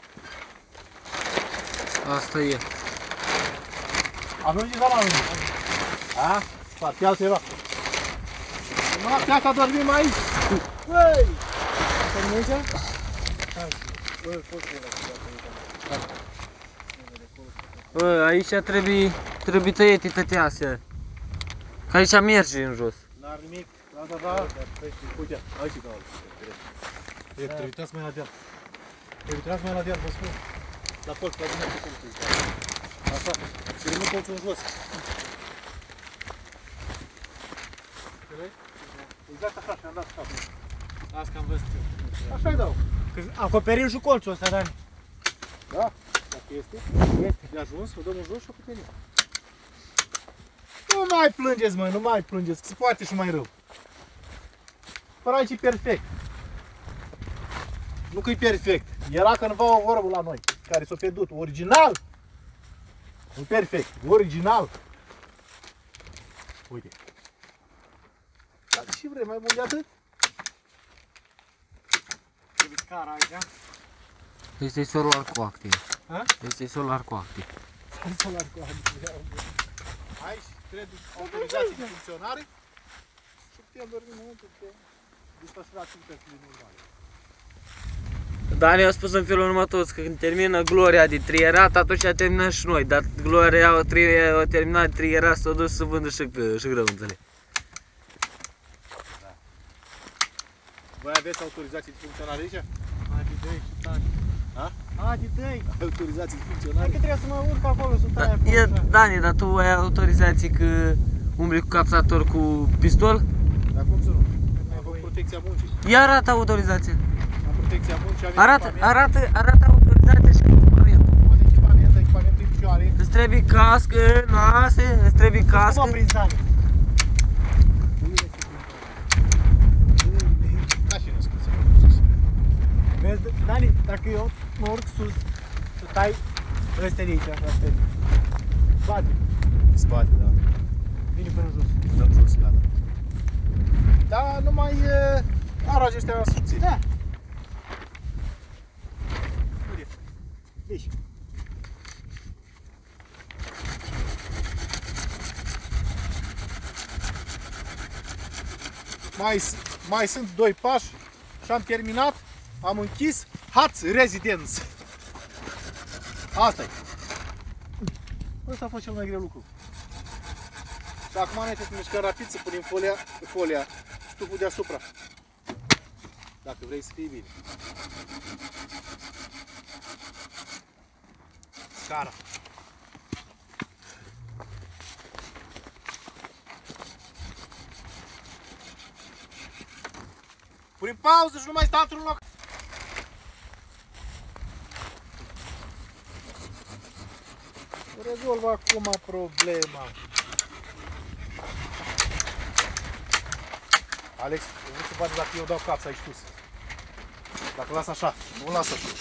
Asta e. Ajunge sau nu ajunge? A? Poate altceva. Noaptea asta dormim aici. Băi! Asta nu aici? Bă, aici trebuie tăiete toate astea. Că aici merge în jos. N-ar nimic. Da. Uite, aici e gaul. Te uitați mai la deal. Te uitați mai la deal, vă spun. La colț, la dumneavoastră colțul. Așa. Și rămân colțul în jos. Exact așa și-am dat capul. Asta că am văzut. Așa-i dau. Că acoperim și colțul ăsta, Dani. Da? Dacă este? Este. E ajuns, o dăm în jos și o puterim. Nu mai plângeți, măi, nu mai plângeți, că se poate și mai rău. Până aici e perfect. Nu că e perfect. Era cândva o vorbă la noi, care s-a pierdut. Original! Nu perfect, original. Uite. Dar ce vrei, mai bun de atât? Trebuie scara aici. Este solar cu activ. Ha? Este solar cu activ. Solar cu activ. Aici trebuie autorizații de funcționare și putem dormi în momentul de desfășura activitățile normale. Dani a spus în felul următor că când termină Gloria de trierat, atunci a terminat și noi. Dar Gloria a terminat de trierat, s-a dus să vândă și grăunțele. Da. Voi aveți autorizații de funcționare aici? Hai de dăi și taci. Ha? Hai de dăi. Autorizații de Hai funcționare? că trebuie să mă urc acolo, să tai acolo. E, așa. Dani, dar tu ai autorizații că umbli cu capsator cu pistol? Dar cum să nu? Am protecția muncii. Ia arată autorizația. Am protecția muncii, am Arată autorizația și echipament. Am echipamentul în picioare. Îți trebuie cască, nase, îți trebuie Cum cască. mă prins, Dani? Da, și nu scris să mă sus. Vezi, Dani, dacă eu mă urc sus, tu tai ăstea de aici, așa, astea. Spate. Spate, da. Vine până jos. Dăm jos, gata. Da, numai aragi ăștia subțiri. Da. Uite. Deci. Mai sunt 2 pași și am terminat. Am închis Hut's Residence. Asta-i. Ăsta a fost cel mai greu lucru. Și acum noi trebuie să mișcăm rapid să punem folia, stuful deasupra. Dacă vrei să fie bine. Scara. Punem pauză și nu mai stau într-un loc. Rezolv acum problema. Alex, nu se poate dacă eu dau capsa aici sus. Dacă las așa, nu las așa.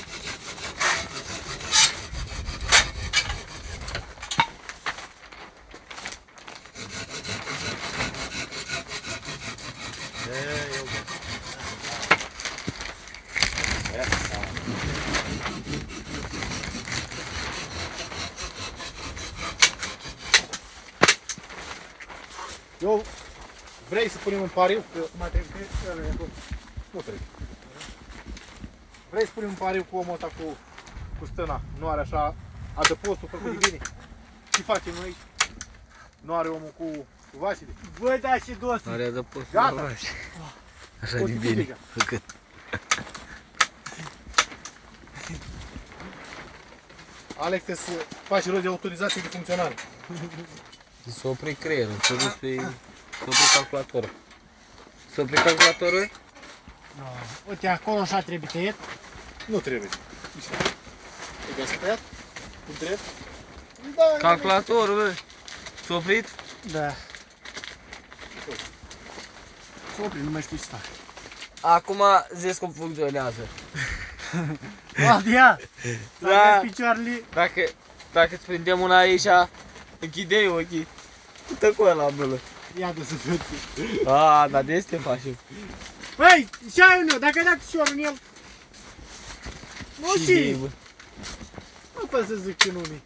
Eu vrei să punem un pariu? Că Mai trebuie să nu trebuie. Vrei să punem un pariu cu omul ăsta cu stâna? Nu are așa adăpostul făcut de bine? Ce facem noi aici? Nu are omul cu vașile? Voi da și dos. Are de post. Gata. Așa de bine făcut. Alex, trebuie să faci rost de autorizație de funcționare. S-a oprit creierul, s-a dus pe... S-a oprit calculatorul. S-a oprit calculatorul? No. Uite, acolo așa trebuie tăiat. Nu trebuie. Trebuie să tăiat? Cum trebuie? Da, Calculatorul, bă. S-a oprit? Da. S-a oprit, nu mai știu ce fac. Acum zici cum funcționează. Claudia! Da. Da. Picioarele. Dacă îți prindem una aici, închide ochii. Uite cu ăla, bălă. Ia de să văd. Dar de este facem. Băi, și ai unul, dacă ai dat șorul în el. Nu și. bă. Nu pot să zic ce nume.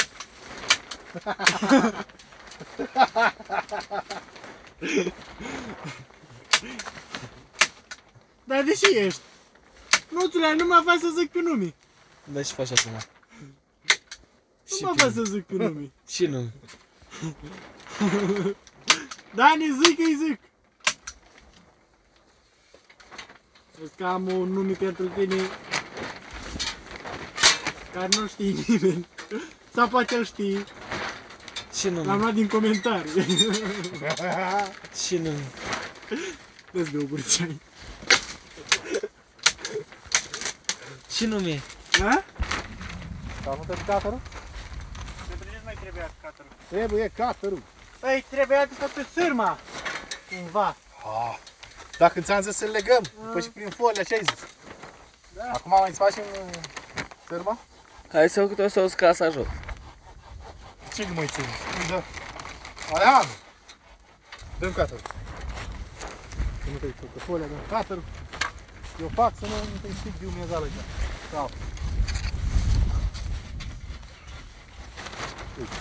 Dar de ce ești? Nuțule, nu mă faci să zic pe nume. Da, și faci acum. Nu mă faci să zic pe nume. Și nu. Dani, zic că-i zic. Vezi că am un nume pentru tine care nu știe nimeni. Sau poate îl știi. Și nu. L-am luat din comentarii. Și nu. Dă-ți de o burceai. Și nu mi-e. Ha? Dar nu trebuie cutter-ul? Pentru ce mai trebuia cutter-ul? Trebuie cutter-ul. Păi, trebuia de fapt pe sârma. Cumva. Dacă ți-am zis să-l legăm, după și prin folia, ce ai zis? Da. Acum mai îți facem sârma? Hai să o scasa jos. Ce nu mai ține? Da. Alejandru! Dă-mi cutter-ul. Să nu te uiți pe folia, dă-mi cutter-ul. Eu fac să nu te stic de umezală aici. Sau. Uite.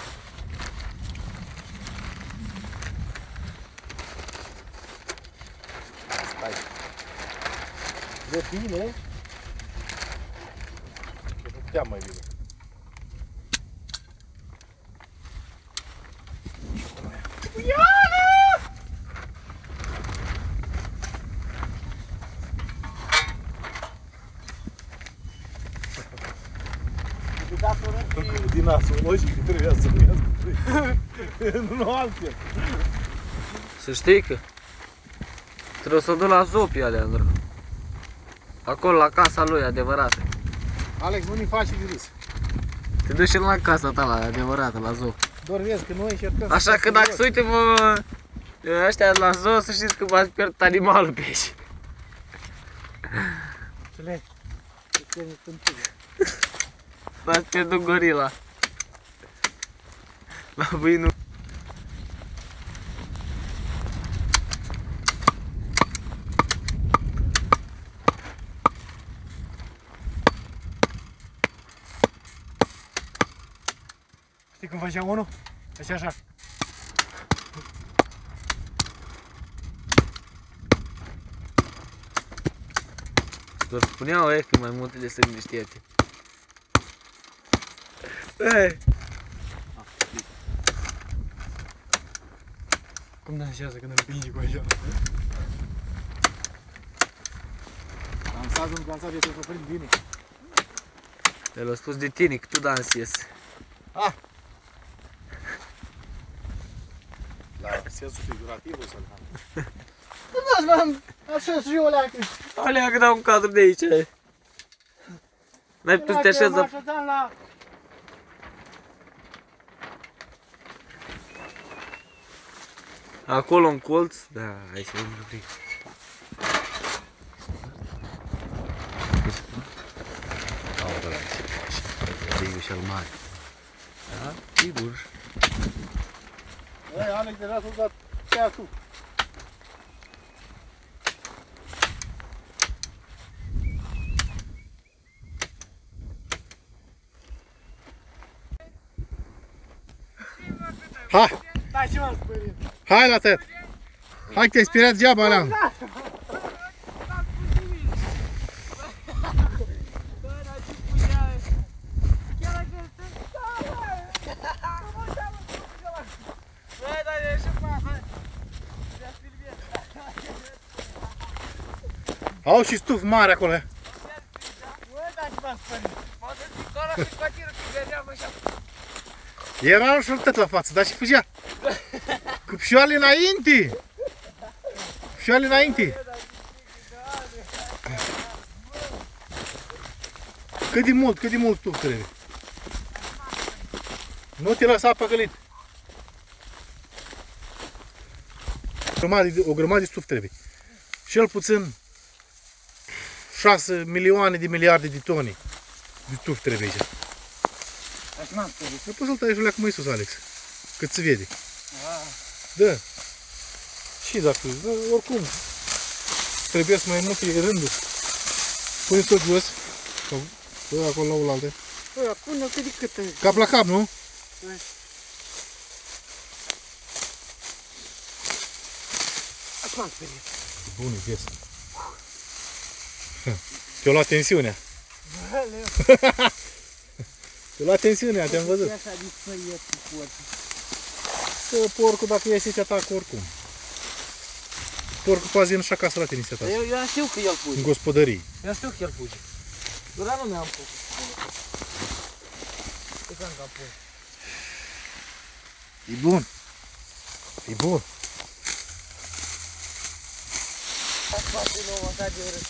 Stai. De bine. Că nu puteam mai bine. Din nasul logic trebuia să iasă. Nu altfel. Să știi că trebuie să o duc la Zopi, Aleandru. Acolo, la casa lui, adevărată. Alex, nu mi faci de râs. Te duci și la casa ta, la adevărată, la zoo. Doar vezi că noi încercăm. Așa că dacă se uite ăștia la zoo, să știți că v-ați pierdut animalul pe aici. Înțelegi? Te pierzi în tine. V-ați pierdut gorila. La voi nu. Știi cum făcea unul? Făcea așa. Doar spuneau că mai multele sunt liniștiate. Cum dansează când împingi cu așa? Dansează, nu dansează, trebuie să prind bine. El a spus de tine că tu dansezi. Ah! La sensul figurativ o să-l am. Nu dați, așa și eu leacă. Alea că dau un cadru de aici. N-ai putut să te așezi Mă așezam la... acolo în colț? Da, hai să un pic. De ușa mare. Da, sigur. Băi, Alex, deja s-a dat pe tu. Hai! Da, ce m-am spărit? Hai la tăt! Hai că te-ai speriat degeaba, Alean! Au și stuf mare acolo. Era ușor tot la față, dar și fugea. Cu picioarele înainte. Cu picioarele înainte. Cât de mult stuf trebuie. Nu te lăsa păcălit. O grămadă de stuf trebuie. Cel puțin 6 milioane de miliarde de tone de stuf trebuie aici. Așa m-am spărit. Nu poți să-l tai juleac mai sus, Alex. Cât se vede. Da. Și dacă, da, oricum, trebuie să mai multe rânduri. Pune-ți-o jos. Sau acolo la oaltă. Bă, pune-o cât de cât. Cap la cap, nu? Așa m-am spărit. Bună, piesă. Te-a luat tensiunea. Te-a luat tensiunea, te-am văzut. Așa de spăriet cu porcul. Că porcul, dacă iese, te atacă oricum. Porcul poate vine și acasă la tine se atacă. Eu știu că el fuge. În gospodărie. Eu știu că el fuge. Dar nu mi-am făcut. E ca în capul. E bun. E bun. Poate nu mă ca de urât.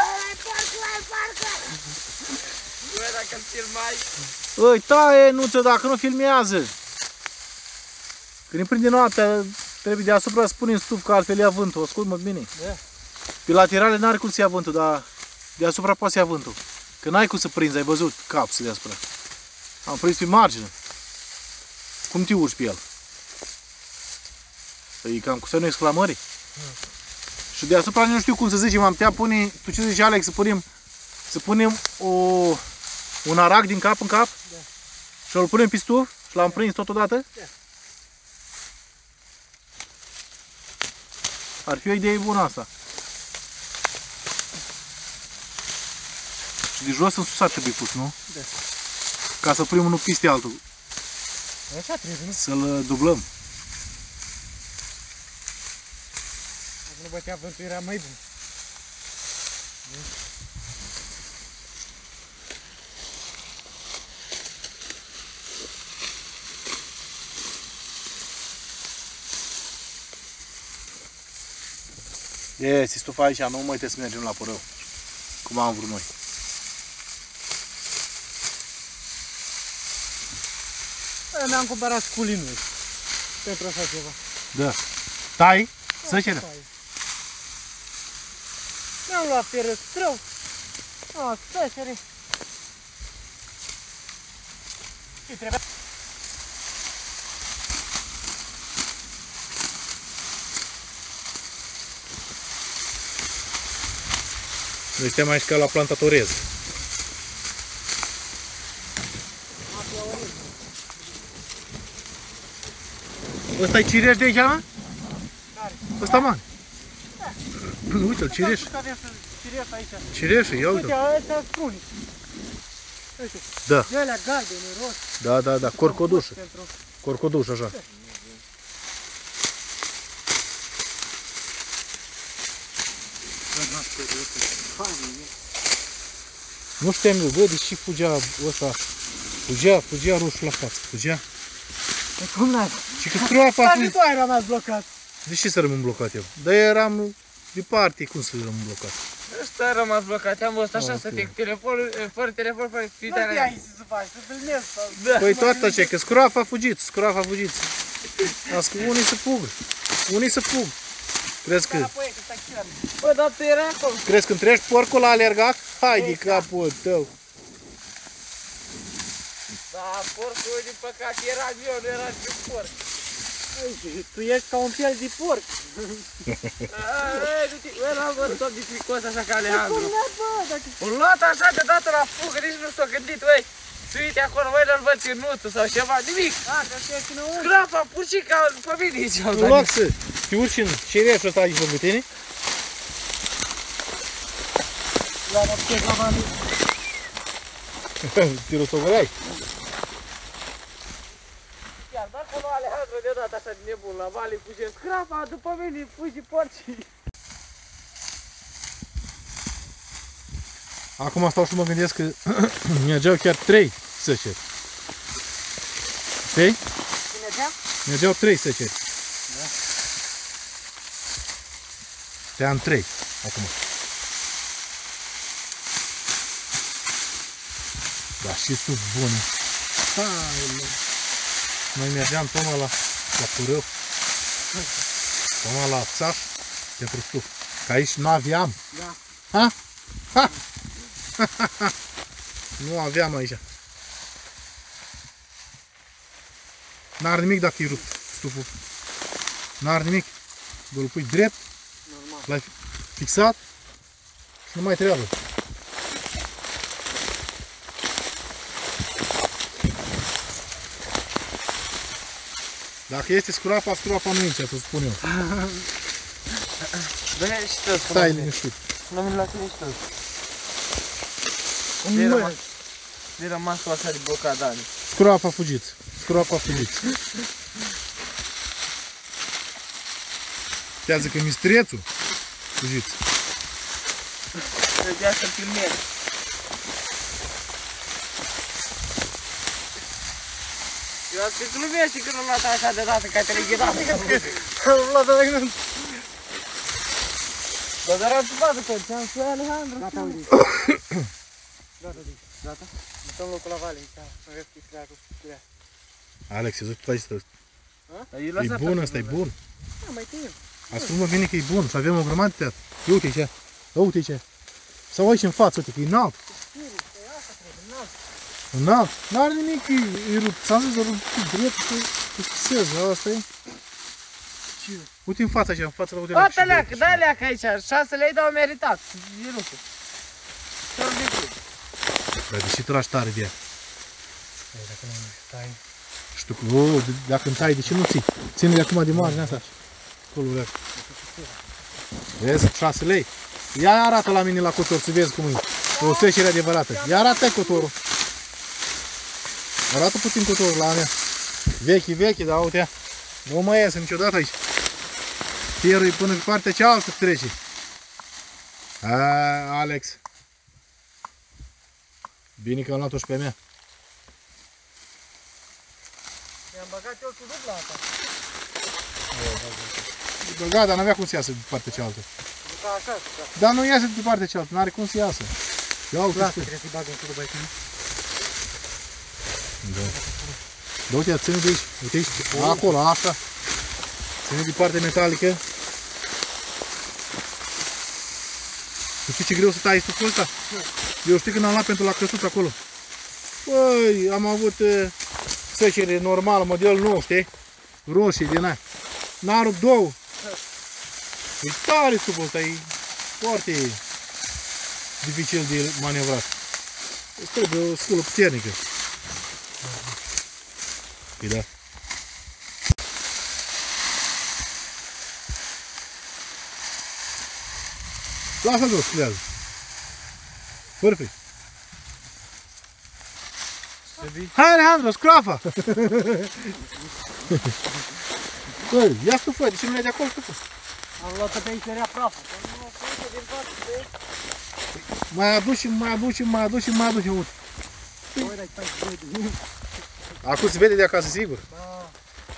Bă, dacă-l filmai... Îi taie, Nuțo, dacă nu filmează. Când îi prinde noaptea, trebuie deasupra să punem stuf, că altfel ia vântul. Ascult-mă bine. Da. Pe laterale n-are cum să ia vântul, dar deasupra poate să ia vântul. Că n-ai cum să prinzi, ai văzut capsul deasupra. Am prins pe margine. Cum te urci pe el? E cam cu semnul exclamării. Și deasupra nu știu cum să zicem, am putea pune, tu ce zici, Alex, să punem un arac din cap în cap? Da. Și îl punem pe stuf și l-am prins totodată? Da. Ar fi o idee bună asta. Și de jos în sus ar trebui pus, nu? Da. Ca să punem unul peste altul. Așa trebuie, nu? Să-l dublăm. Dacă nu bătea vântul, era mai bun. Este stufa aici, nu mai trebuie să mergem la Părău. Cum am vrut noi. Mi-am cumpărat sculinuri pentru așa ceva. Da. Tai? Săcere? Mi-am luat pe răstrău. Săcere. Și trebuia... Noi suntem aici ca la plantatorez. Ăsta e cireș de aici, mă? Care? Ăsta, mă. Da. Uite-l, cireș. Că avem cireș aici. Cireșul, ia Uite, uite-l. ăsta pruni. Uite. Da. De alea galbene, roșii. Da, corcodușă. Pentru... Corcoduș, așa. Nu știam eu, bă, deși fugea ăsta. Fugea roșu la față, fugea. De cum n-ai? Și că scroapa a Dar fugit. tu ai rămas blocat. De ce să rămân blocat eu? Dar eram departe, cum să rămân blocat? Ăsta a rămas blocat, am văzut așa Ok. să fie cu telefonul, fără telefon, fără Nu fitarea. știai să faci, să filmezi sau... Da. Păi toată ce, că scroapa a fugit, scroapa a fugit. Asta unii să fugă, unii să fug. Crezi că, Înapoi, că stai chiar. Bă, dar tu erai acolo. crezi că întregi porcul la alergat? Hai de capul tău. Da, porcul, din păcate, era eu, nu era și porc. Tu ești ca un piel de porc. Era văzut tot bicicos așa ca Cum Alejandru. n-ai, bă, dacă... O luat așa deodată la fugă, nici nu s-a gândit, băi. Să uite acolo, băi, nu-l văd ținuță sau ceva, nimic. Da, că ești înăuntru. Scrapa, purcica, pe mine aici. În loc să te urci în cireșul ăsta aici lângă tine, La nopte, la vani. te rostogoleai. Chiar dacă acolo Alejandru deodată așa de nebun la vale, fuge scrapa, după mine fugi porcii. Acum stau și mă gândesc că mergeau chiar 3 săceri. Știi? Cine dea? Mergeau 3 săceri. Da. Te-am 3 acum. Da, și sunt bune. Hai, mă. Noi mergeam tocmai la Curău. Tocmai la Țaș pentru stuf. Că aici nu aveam. Da. Ha? Ha? Nu aveam aici. N-ar nimic dacă e rupt stuful. N-ar nimic. Îl pui drept, Normal. l-ai fixat și nu mai trebuie. Dacă este scroapa, scroapa nu e ce să spun eu. Bă, și tot, Stai liniștit. nu mi-l las nici tot. Mă, De rămas cu așa de blocat, Dani. Scroapa a fugit. Scroapa a fugit. Tează că mistrețul fugiți. Trebuia să filmez. Eu am zis, glumești când nu-l luat așa de dată, că te-l ghidat. am luat de gând. Dar eram să vadă că ți-am spus Alejandru. Gata, uite. Gata, uite. Gata? Dăm locul la vale, aici. Să vezi că e creat cu scuturea. Alex, eu zic, tu aici e bun ăsta, e bun. Da, mai tine. Azi mă vine că e bun și avem o grămadă de tăiat. Ia uite aici. Ia uite aici. Sau aici în față, uite că e înalt. Înalt. N-are nimic, e rupt. S-am zis, rupt drept și fixează. Asta e. Uite în fața aici, în fața la uite. Bă, leacă, da leacă aici, 6 lei, dar au meritat. E lucru. Dar deși tragi tare de ea. Dacă nu stai. Știu că, dacă îmi tai, de ce nu ții? Ține-le acum de marginea asta. Acolo, leacă. Vezi? 6 lei. Ia arată la mine la cotor să vezi cum e. O secere adevărată. Ia arată cotorul. Arată puțin cotorul la mea. Vechi, dar uite. Nu mai iese niciodată aici. Fierul e până pe partea cealaltă trece. Alex. Bine că am luat-o și pe mea. Mi-am băgat eu cu dubla asta. Băgat, dar n-avea cum să iasă pe partea cealaltă. Ca așa, da. Dar nu iasă pe partea cealaltă, n-are cum să iasă. Ia uite. Lasă, trebuie să-i bag în cu dubla aici. Da. Da, uite, ține de aici. Uite aici. Acolo, așa. Ține de partea metalică. Tu știi ce greu să tai stuful ăsta? Eu știu când am luat pentru la căsuț acolo. Băi, am avut secere normală, model nou, știi? Roșii din aia. N-a rupt două. E tare stuful ăsta, e foarte dificil de manevrat. Îți trebuie o sculă puternică. Păi da. Lasă jos, plează. Perfect. Hai, Alejandro, scroafa! Băi, ia tu, fă, de ce nu le-ai de acolo, tu? Am luat-o pe aici, era prafă. Mai aduci, uite. Acum se vede de acasă, sigur? Da.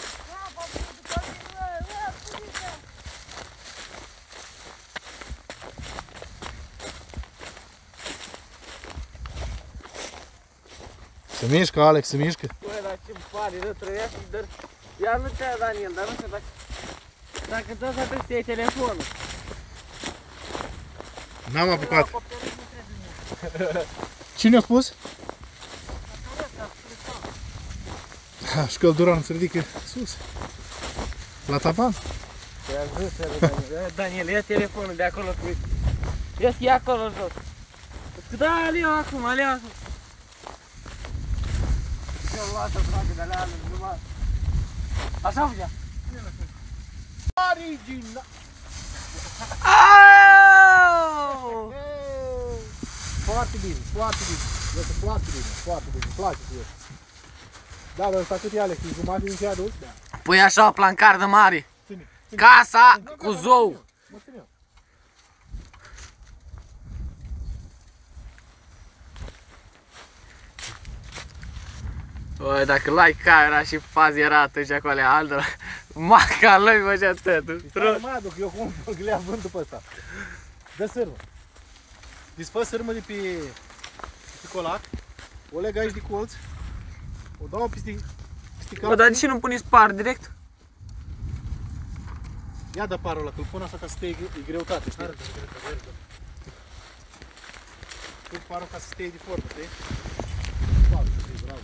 Se mișcă, Alex, se mișcă. Băi, dar ce-mi pare, nu trebuia să-i dăr... Iar nu te-a, Daniel, dar nu știu dacă dă să trebuie să iei telefonul. N-am apucat. Cine a spus? Și căldura nu se ridică sus. La tavan. Daniel, ia telefonul de acolo. Ia să ia acolo jos. Da, alea acum, alea acum. Ce-o luat-o, frate, de alea, numai. Așa făcea. Origina! Aaaaaaaa! Foarte bine, foarte bine. Este foarte bine, îmi place cu el. Da, dar ăsta cât e, Alex? E jumătate din ce a adus? Da. Păi așa o plancardă mare. Ține. Casa cu zou. Mă țin eu. Băi, dacă luai camera și faza era atunci acolo altă, maca lui făcea tătul. Stai, mă aduc, eu cum le având după ăsta. Dă sârmă. Disfă sârmă de pe colac, o leg aici de colț, o dau peste cap. Bă, dar de ce nu pune spar direct? Ia dă parul ăla, că-l pun așa ca să stea, e greutate, știi? Pun parul ca să stea de formă, știi? Bravo.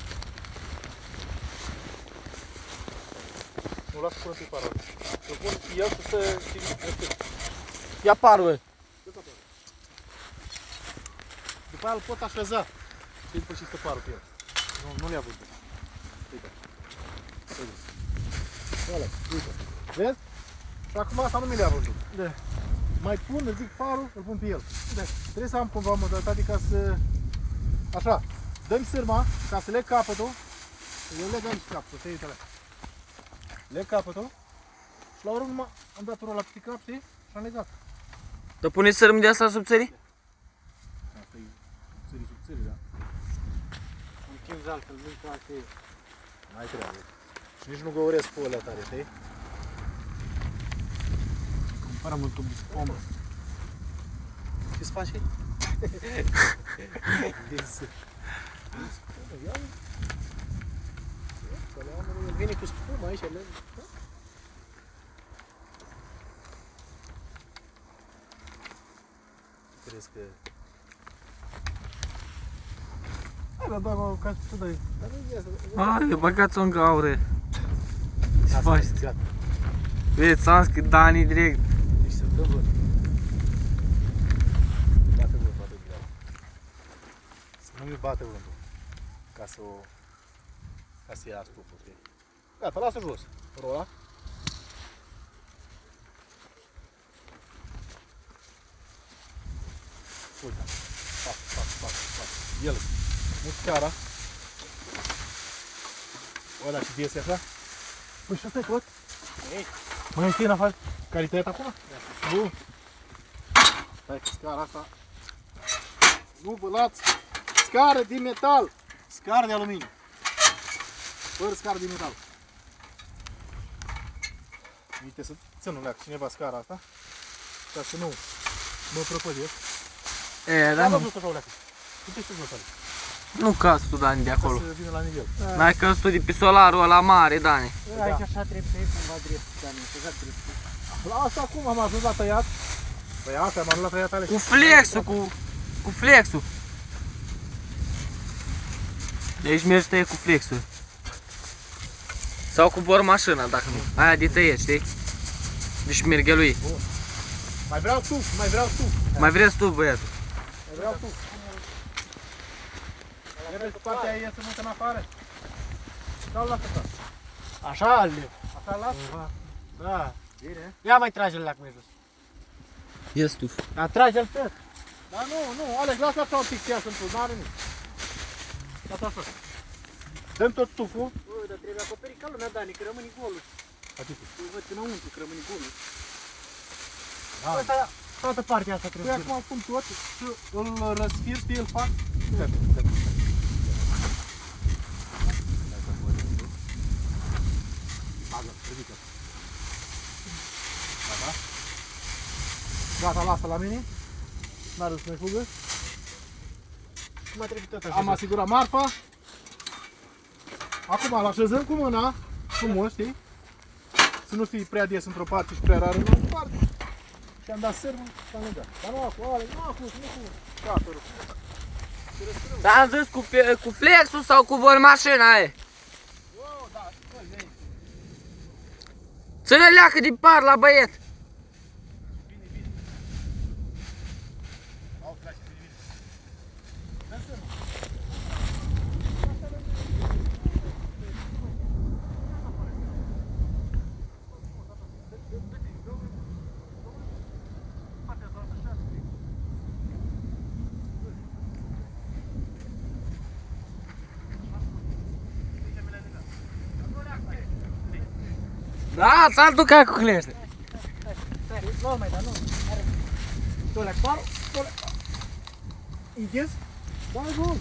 Nu las până pe parul ăla. Îl pun pe el și să știi. Ia parul, bă. După aia îl pot așeza și după ce stă parul pe el. Nu le-a văzut. Uite. Uite. Vezi? Și acum asta nu mi le-a văzut. Da. Mai pun, îl zic parul, îl pun pe el. Da. Trebuie să am cumva modalitate ca să... Așa. Dăm sârma ca să leg capătul. Eu leg aici capătul, te uite alea. Leg capătul. Și la urmă am dat unul la peste cap, știi? Și am legat. Dar pune sărâm de asta subțării? Asta e subțării, da. În timp de altfel, nu poate. N-ai treabă. Și nici nu găuresc pe alea tare, știi? Cumpărăm un tub de spumă. Ce-ți faci? El vine cu spumă aici, el... Crezi că... Hai, dar doar ca să dai. Hai, băgați-o în gaură. Ce Asta faci? e, gata. Vezi, ți-am scris Dani direct. Deci se întâmplă. Bate vântul, toată bileaua. Să nu-mi bate vântul. Ca să o... Ca să ia stupul, știi? Gata, lasă jos. Rola. Uite. Fac. El. Muscara. Ăla ce iese așa? Păi și ăsta-i tot? Ei. Mai este în afară? Care-i tăiat acum? Da. Bun. Stai cu scara asta. Nu vă lați. Scară din metal. Scară de aluminiu. Fără scară din metal. Uite să țin leacă cineva scara asta. Ca să nu mă prăpădesc. E, dar nu. Nu cazi tu, Dani, de acolo. Ca să vină la nivel. N-ai căzut tu de pe solarul ăla mare, Dani. Aici așa trebuie, cumva drept, Dani, așa trebuie. La asta acum am ajuns la tăiat. Păi asta am ajuns la tăiat, Alex. Cu flexul, cu flexul. De aici mergi tăie cu flexul. Sau cu bor mașina, dacă nu. Aia de tăiet, știi? Deci merge lui. Mai vreau tu, mai vreau tu. Mai vreți tu, băiatul? Mai vreau tu. Trebuie să partea aia să mută în afară. Dau la asta. Așa, Aleu. Așa las? Da. Bine. Ia mai trage-l la cum e jos. E stuf. Atrage-l tot. Dar nu, Alex, lasă așa un pic să iasă în plus, n-are nimic. Lasă așa. Dăm tot stuful. Bă, dar trebuie acoperit ca lumea, Dani, că rămâne golul. Adică. Îl văd înăuntru, că rămâne golul. Da. Asta, toată partea asta trebuie Păi să acum pun tot și îl răsfir, știi, îl fac. Gata, lasă la mine. N-are să mai fugă. Cum a trebuit tot așa. Am asigurat marfa. Acum îl așezăm cu mâna, frumos, știi? Să nu fii prea des într-o parte și prea rar în altă parte. Și am dat servul și am legat. Dar nu acum, Alex, nu acum, nu acum. Gata, rău. Dar am zis cu flexul sau cu mașina aia? Wow, da, băi, vei. Ține leacă din par la băiet. Bine, bine. Au, place, bine, bine. Dă servul. Da, ți-am ducat cu clește. Stai, nu mai, dar nu. Are. Dole acolo, dole acolo. Închis? Da, bun.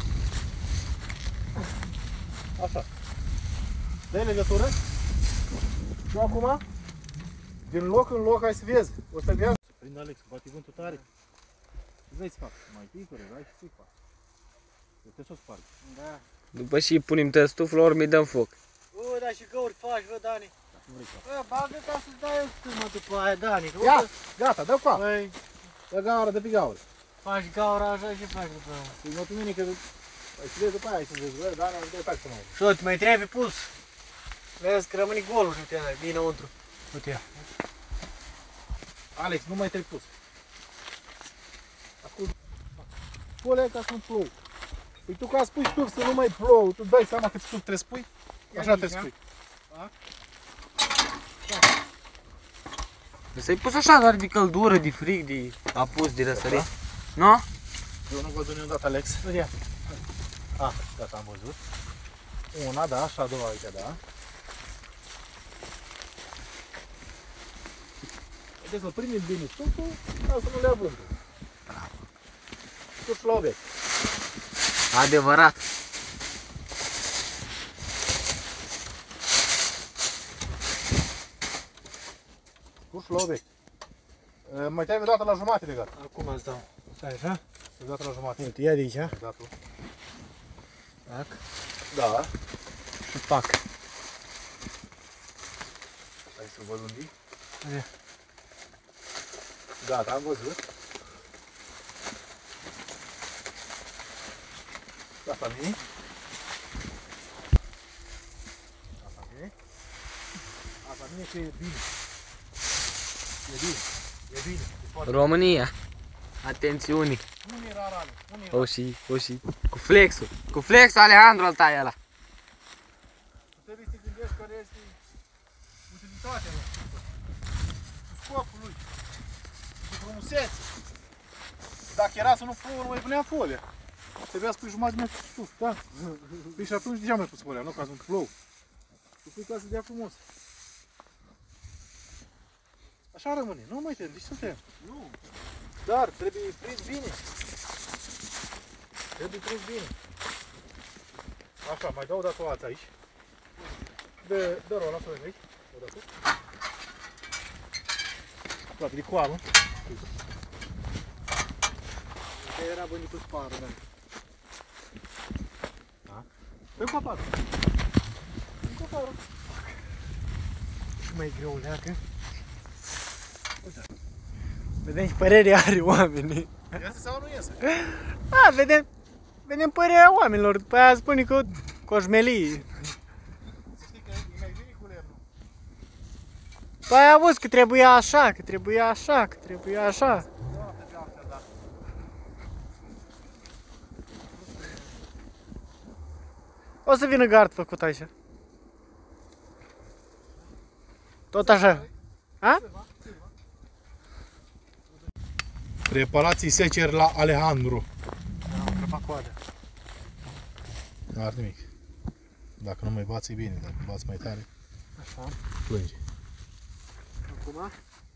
Așa. Dă-i legătură. Și acum, din loc în loc, hai să vezi. O să vezi. Prinde Alex, bate vântul tare. Vezi, fac. Mai picure, hai și ții, fac. Eu te s-o sparg. Da. După și punem testuful, ori mi dăm foc. Dar și găuri faci, bă, Dani. Bă, bagă ca să-ți dai eu stâmă după aia, Dani. Ia, gata, dă cu apă. Păi, Dă gaură, dă pe gaură. faci gaura așa și faci după aia. Și mă mine că... Păi și vezi după aia și zici, bă, Dani, am de fac să mă Și uite, mai trebuie pus. Vezi că rămâne golul, uite, bine înăuntru. Uite ia. Alex, nu mai trebuie pus. Acum... Pune ca să nu plouă. Păi tu ca spui stuf să nu mai plouă, tu dai seama cât stuf trebuie să pui? Așa trebuie să spui. Să-i pus așa doar de căldură, de frig, de apus, de răsărit. Da? Nu? Eu nu văd niciodată, Alex. Uite ia. Gata, am văzut. Una, da, și a doua aici, da. Vedeți, să primim bine stuful, ca să nu le ia vântul. Bravo. Stuf la obiect. Adevărat. Stuf la obiect. Mai trebuie dată la jumate de gata. Acum îți dau. Stai așa. De dată la jumate. Uite, ia de aici. Da, tu. Tac. Da. Și fac. Hai să văd unde. Ia. Gata, am văzut. Asta mie. Asta mie. Asta mie că e bine. E bine. E bine. E foarte România. Atențiune. bine. Nu era rale. Nu era. O și. Cu flexul. Cu flexul, Alejandro, al tai ăla. Tu trebuie să te gândești care este utilitatea lui. Scopul lui. Și frumusețe. Dacă era să nu plouă, nu mai punea folia. Trebuia să pui jumătate mai sus, da? Păi și atunci deja mai pus folia, nu? Ca să nu plouă. Tu pui ca să dea frumos. Așa rămâne, nu mai tem, deci să tem. Nu. Dar trebuie prins bine. Trebuie prins bine. Așa, mai dau o dată o ață aici. Dă rola, să vedem aici. O dată. Aproape de coală. Că era bănic cu spară, da. Da? Dă cu aparul. Dă cu aparul. Și mai greu leacă. Vedem și părerea are oamenii. Iese sau nu iese? Da, vedem părerea oamenilor. După aia spune că coșmelii. Să știi că e mai bine cu lemnul. Păi ai auzi că trebuia așa, că trebuia așa, că trebuia așa. Da, pe de altfel, da. O să vină gard făcut aici. Tot așa. A? Reparații seceri la Alejandro. Da, am crăpat coada. Nu are nimic. Dacă nu mai bați, e bine. Dacă bați mai tare, Așa. plânge. Acum.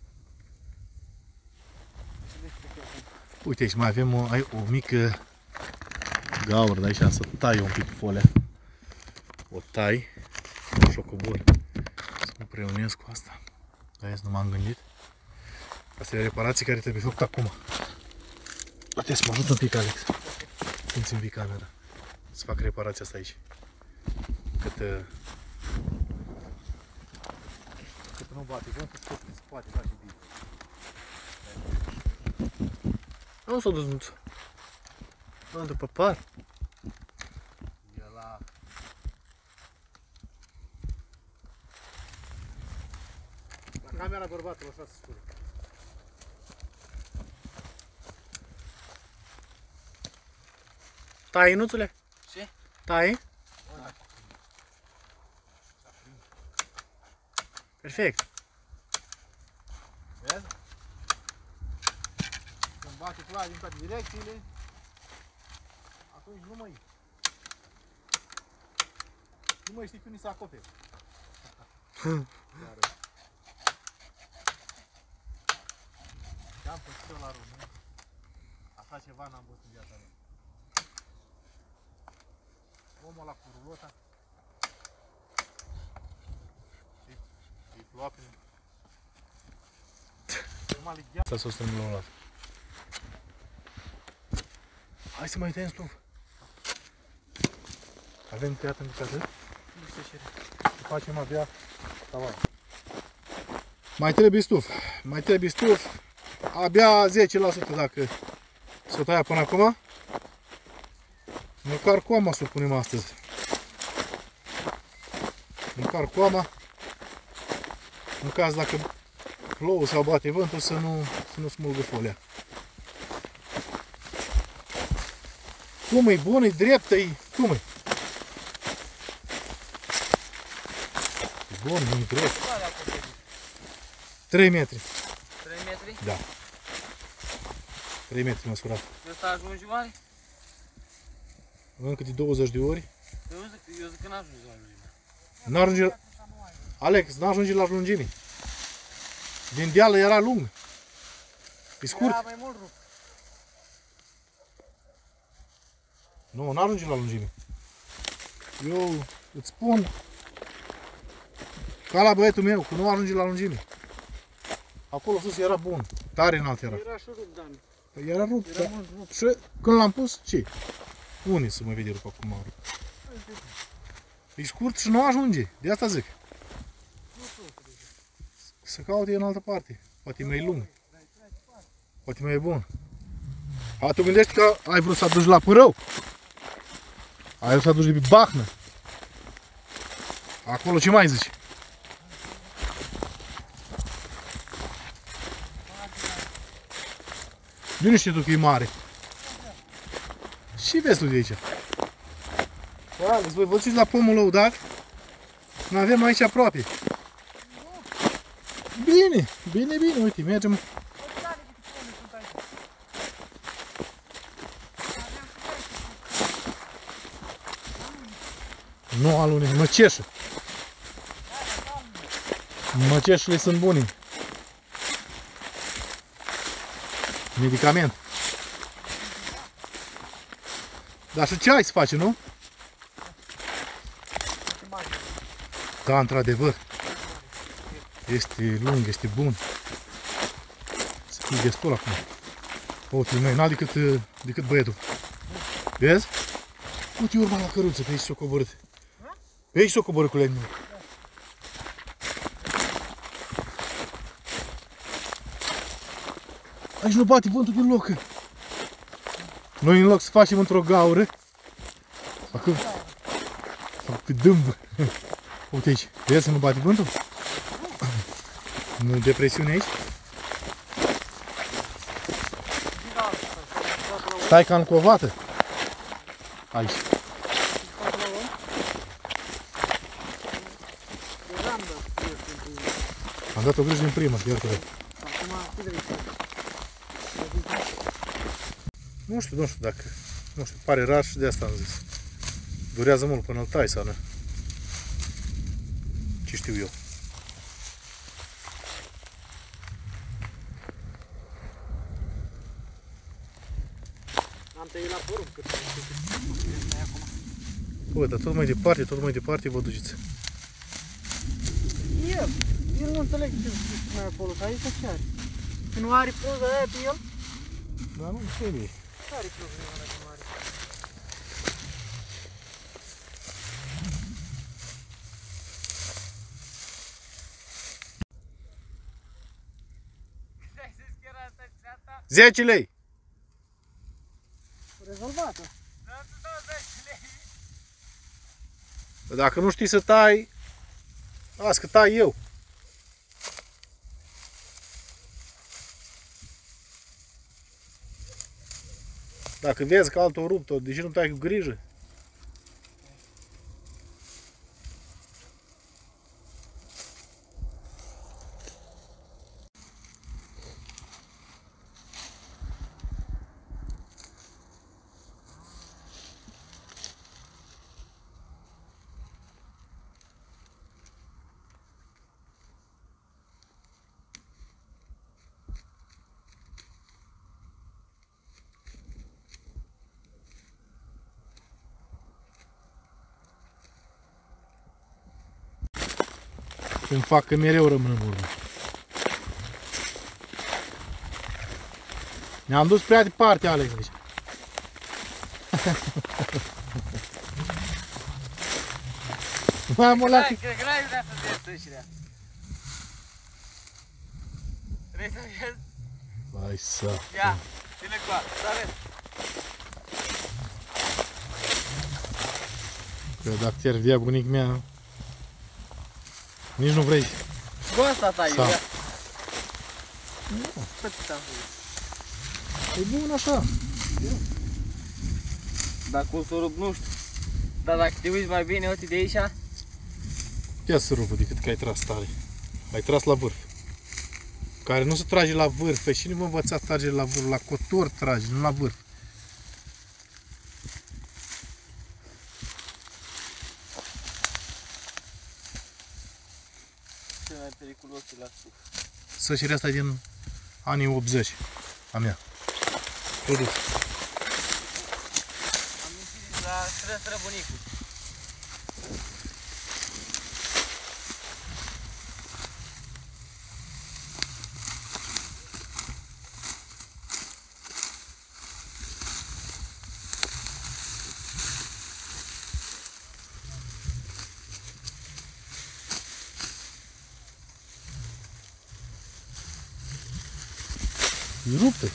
Uite aici mai avem o mică gaură de aici, să tai un pic folia. O tai și o cobor. Să mă preunesc cu asta. Aia nu m-am gândit. Astea e reparații care trebuie făcut acum. Poate să mă ajut un pic, Alex. Simți un pic camera. Să fac reparația asta aici. Cât nu bate vântul, tot se poate face bine. Nu s-a dus nuțul. Nu, după par. E la... La camera bărbatului, așa se spune. Tai, nuțule? Ce? Tai? Perfect. Vezi? Când bate ploaia din toate direcțiile, atunci nu mai știi când să acoperi. Ce-am pățit eu la român, așa ceva n-am văzut în viața mea. Omul ăla cu rulota îi ploua prin... Numai ligheam. Să s-o strâng la un lat. Hai să mai tăiem stuf. Avem tăiat încă atât? Nu știu ce. Să facem abia tavan. Mai trebuie stuf. Mai trebuie stuf. Abia 10% dacă s-o taia până acum. Măcar coama să o punem astăzi. Măcar coama. În caz dacă plouă sau bate vântul să nu smulgă folia. Cum e bun, e drept, e... Cum e? E bun, nu e drept. 3 metri. 3 metri? Da. 3 metri măsurat. De ăsta ajungi oare? Încă de 20 de ori. Eu zic că n-ajungi la lungime. N-ajunge... Alex, n-ajunge la lungime. Din deală era lung. E scurt. Era mai mult rupt. Nu, n-ajunge la lungime. Eu îți spun ca la băietul meu, că nu ajunge la lungime. Acolo sus era bun. Tare înalt era. Era și rupt, Dan. Păi era rupt. Era Da. mult rupt. Și când l-am pus, ce? Unii să mă vede rupt acum. E scurt și nu ajunge. De asta zic. Să caute în altă parte. Poate e mai lung. Poate mai e bun. A, tu gândești că ai vrut să aduci la Părău? Ai vrut să aduci de pe Bahnă? Acolo ce mai zici? De nu știi tu că e mare. Și vezi tu de aici. Alex, voi vă duceți la pomul lăudat? Ne avem aici aproape. Bine, bine, bine, uite, mergem. Nu alune, măceșă. Măceșele sunt bune. Medicament. Dar și ce ai să faci, nu? Da, într-adevăr. Este lung, este bun. Să fie destul acum. Uite, mai înalt decât băietul. Vezi? Uite, urma la căruță, pe aici s-o coborât. Pe aici s-o coborât cu lemnul. Aici nu bate vântul din loc. Noi în loc să facem într-o gaură, facem pe dâmbă. Uite aici, vezi să nu bate vântul? Nu depresiune aici? Stai ca în covată. Aici. Am dat o grijă din prima, iar că Acum, cât de Nu știu dacă... Nu știu, pare rar și de asta am zis. Durează mult până îl tai sau nu? Ce știu eu? Am tăiat la porumb cât stai acum. Bă, dar tot mai departe vă duceți. El nu înțeleg ce mai acolo, că aici ce are? Și nu are frunza aia pe el? Dar nu trebuie. Ce are frunza aia dacă nu are? Asta 10 lei! Rezolvată. Dacă nu știi să tai, las că tai eu. Dacă vezi că altul o rupt-o, de ce nu tai cu grijă? Când fac că mereu rămân în urmă. Ne-am dus prea departe, Alex, deci. Mai mă las. Cred că n-ai vrea să vezi tășirea. Vrei să vezi? Hai să... Ia, ține cu asta, să arăt. Că dacă ți-ar vedea bunic mea... Nici nu vrei. Cu asta ta, Sau. ia. Cât am făcut? E bun așa. Dacă o să rup, nu știu. Dar dacă te uiți mai bine, uite de aici. Ia să rupă decât că ai tras tare. Ai tras la vârf. Care nu se trage la vârf. Pe cine vă învățați trage la vârf? La cotor trage, nu la vârf. Ce mai periculos e la sus. Sășirea asta e din anii 80 a mea. Produs. Am ieșit la străbunicul. E ruptă.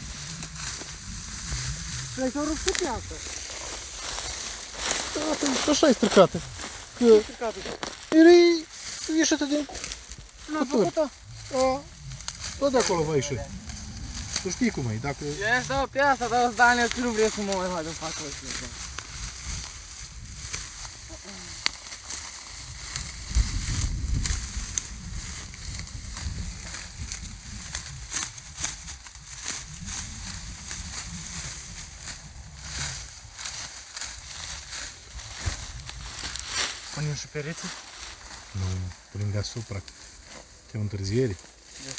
Vrei să o rup cu piață? Da, așa e stricată. Că era ieșită din N-a cotor. făcut-o? Da, tot de acolo va ieși. Tu știi cum e, dacă... Eu îți dau pe asta, dar Daniel, că nu vrei să mă mai fac în față. Punem și pereții? Nu, punem deasupra. E o întârziere. Da.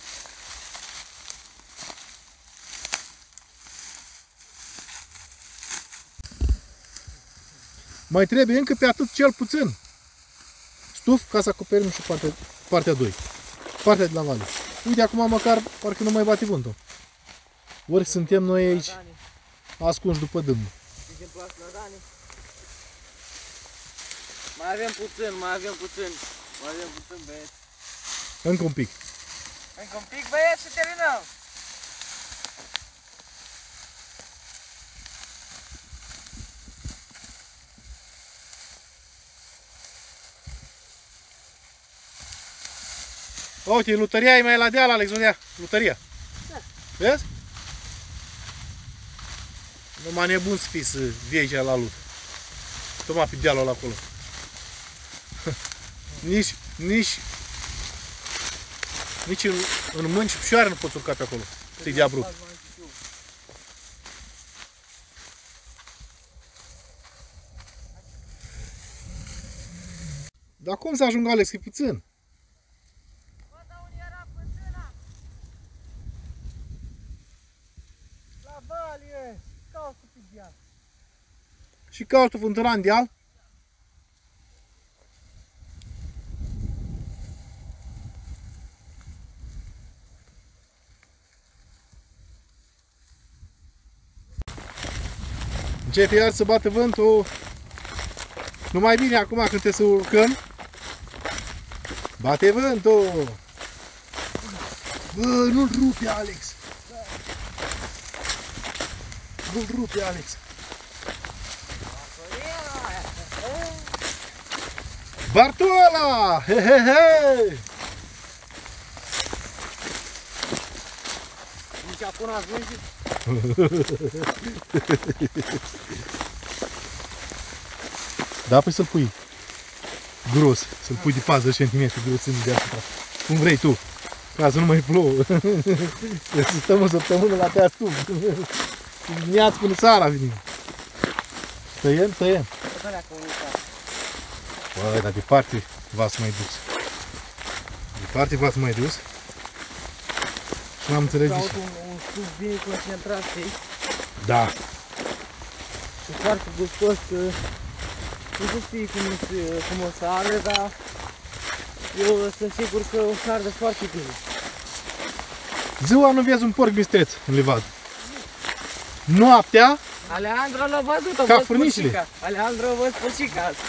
Mai trebuie încă pe atât cel puțin. Stuf ca să acoperim și partea 2. Partea de la vale. Uite, acum măcar parcă nu mai bate vântul. Ori suntem noi aici ascunși după dâmbă. Zicem pe asta la Dani. Mai avem puțin, băieți. Încă un pic. Încă un pic, băieți, și terminăm. Uite, lutăria e mai la deal, Alex, vedea, lutăria. Da. Vezi? Numai nebun să fii să vii aici la lut. Toma pe dealul ăla acolo. Nici în mâini și picioare nu poți urca pe acolo. Să-i de abrupt. Dar cum să ajung, Alex, e puțin? Bă, dar unde era fântâna? La valie, cauți pe deal. Și cauți tu fântâna în deal? Începe iar să bată vântul. Nu mai bine acum când trebuie să urcăm. Bate vântul! Bă, nu-l rupe, Alex! Nu-l rupe, Alex! Bartola! He, he, he! Nici acum ați văzut? Da, păi să-l pui gros, să-l pui de 40 cm grosime deasupra. Cum vrei tu, ca să nu mai plouă. Să stăm o săptămână la teastub. Dimineața până seara venim. Tăiem, tăiem. Băi, dar departe v-ați mai dus. Departe v-ați mai dus. Și n-am înțeles de ce. Un suc bine concentrat, știi? Da. Și foarte gustos, că nu știi cum o să arde, dar eu sunt sigur că o să arde foarte bine. Ziua nu vezi un porc bistreț în livadă. Noaptea, Alejandro l-a văzut-o, ca văd furnicile. purcica. Alejandro văd purcica azi.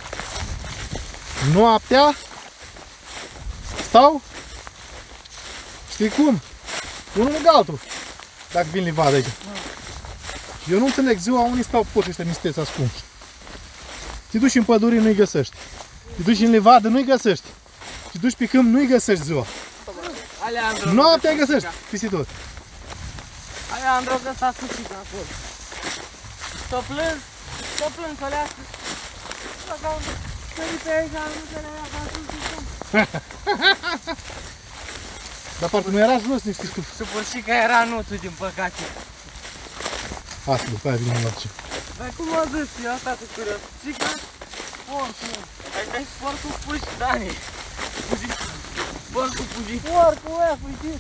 noaptea, stau, știi cum? Unul lângă altul, dacă vin livadă aici. Eu nu înțeleg ziua unii stau porci ăștia misteți ascunși. Te duci în pădure, nu-i găsești. Te duci în livadă, nu-i găsești. Te duci pe câmp, nu-i găsești ziua. Alejandro Noaptea îi găsești, pisi tot. Alejandro că s-a sucit acolo. S-o plâns, să le astăzi. Sări pe aici, nu se le ia, ca sus. Dar parcă nu era jos, nici tu. Și purcica era nuțul, din păcate. Asta, după aia vine la ce. Dar cum a zis, eu asta cu curios. Purcica, porcul. Asta e porcul puși, Dani. Porcul puși. Porcul ăia fugit.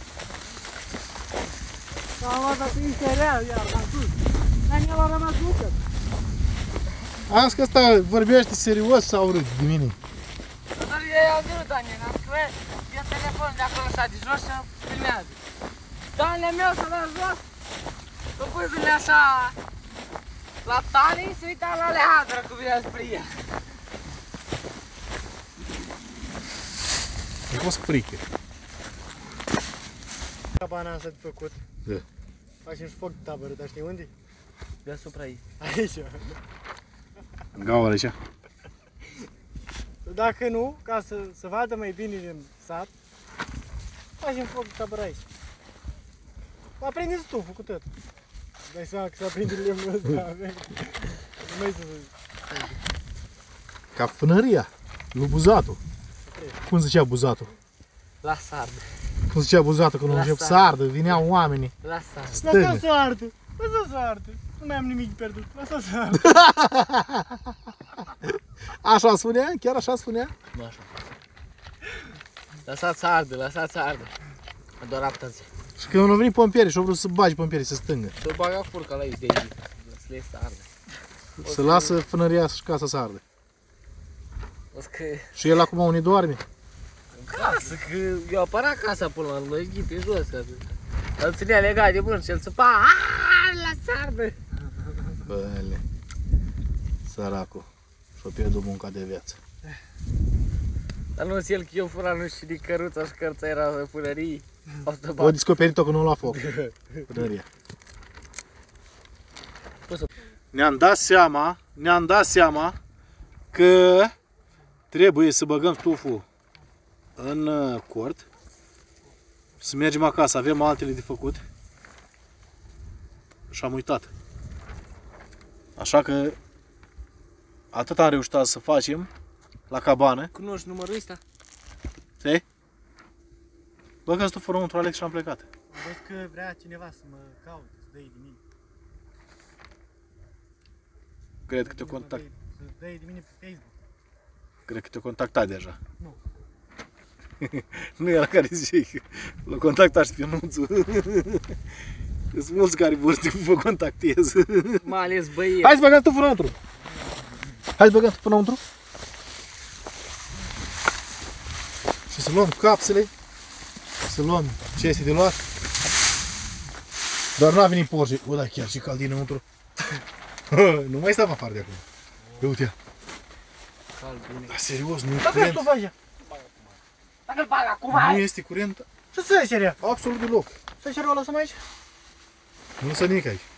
S-a luat atinse rea, iar l-am dus. Dar el a rămas lucră. Am zis că ăsta vorbește serios sau urât de mine. Dar ei au zis, Dani, n-am scris. Ia telefonul de acolo așa de jos și filmează. Daniele meu s-a dat jos. Cu pâzile așa la tale și se uita la Alejandro cum vine spre ea. E fost frică. Cabana asta de făcut. Da. Facem și foc de tabără, dar știi unde? Deasupra ei. Aici. În gaură aici. Dacă nu, ca să vadă mai bine din sat, facem foc de tabără aici. Aprinde stuful cu tot. Dai seama că se aprinde lemnul ăsta. Nu mai să Ca fânăria lui Buzatul. Cum zicea Buzatul? La sardă. Cum zicea Buzatul când încep să ardă, vineau oamenii. La sardă. Lăsa să ardă! Lăsa să ardă! Nu mai am nimic pierdut. Lăsa să ardă! Așa spunea? Chiar așa spunea? Nu așa. Lăsați să ardă, lăsați să ardă. Doar aptați. Și când au venit pompierii și au vrut să bagi pompierii să stângă. Să bага furca la aici de aici. Să le să ardă. Să lasă fânăria și casa să ardă. O să că... Și el acum unii doarme. În casă, că eu apărat casa până la urmă, e pe jos. Îl ținea legat de mână și el țăpa. Aaaa, la sardă! Băle, săracul. Și-o pierdut munca de viață. Dar nu el că eu fura nu știu de căruța și cărța era în furării. O descoperit-o că nu lua foc. Fânăria. Ne-am dat seama că trebuie să băgăm stuful în cort, să mergem acasă, avem altele de făcut și am uitat. Așa că atât am reușit să facem la cabană. Cunoști numărul ăsta? Știi? Băgăm stuful înăuntru, Alex, și am plecat. Am văzut că vrea cineva să mă caute, să dai de mine. Cred că te contact. Să dai de mine pe Facebook. Cred că te-a contactat deja. Nu. Nu e la care zice că l-a contactat și pe Nuțu. Sunt mulți care vor să vă contactez. Mai ales băieți. Hai să băgăm tu înăuntru. Hai să băgăm tu înăuntru. Și să luăm capsele. Să luăm ce este de luat. Doar nu a venit Porsche. O, da, chiar și cald dinăuntru. Nu mai stăm afară de acum. Uite-ia. Da, serios, nu e Dacă curent. tu faci? Dacă-l bag acum, Nu hai! este curent Ce să ieși rea? absolut deloc. Să ieși rea o lăsăm aici? Nu lăsa nimic aici.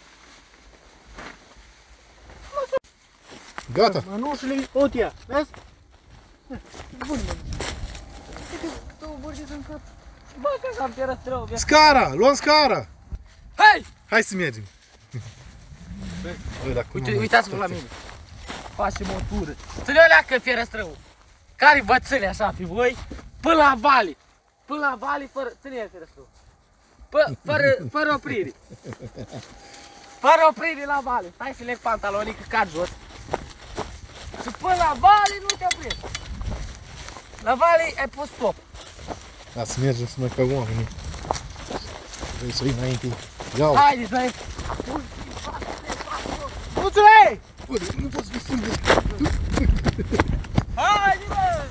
Gata. Mănușile, uite-ia, vezi? Bun, mă. Două bărgeți în cap. Bă, că s-am pierat rău, viața. Scara! Luăm scara! Hai! Hai să mergem. Băi, dacă Uite, nu- uitați-vă la mine. Facem o tură. Să ne leacă fierăstrăul. Care vă ține așa pe voi? Până la vale. Până la vale, fără... Ține-i fierăstrăul. Fără oprire. Fără oprire la vale. Stai să leg pantalonii că cad jos. Și până la vale nu te oprești. La vale ai pus stop. Da, să mergem să noi ca oamenii. Vrei să iei înainte. Iau. Haideți, noi. Nuțule! Bă, nu poți fi singur. Haide, bă!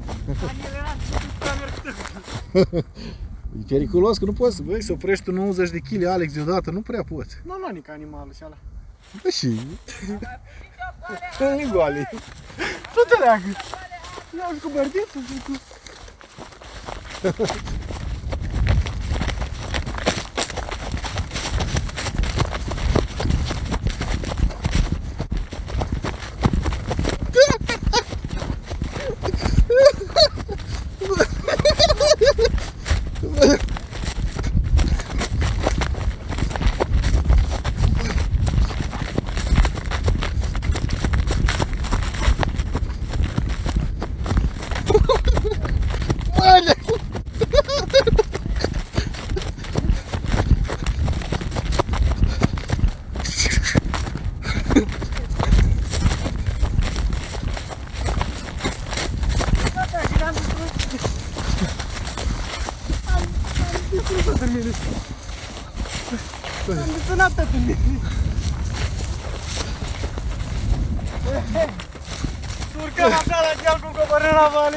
E periculos că nu poți. Băi, să oprești tu 90 de kg, Alex, deodată. Nu prea poți. Nu, nu, nici animalul și ala. Bă, și... Nu goale. Nu te leagă. Iau și cu bărdiță și cu... Am desenat pe mine. Urcăm așa la geal cu coborând la vale.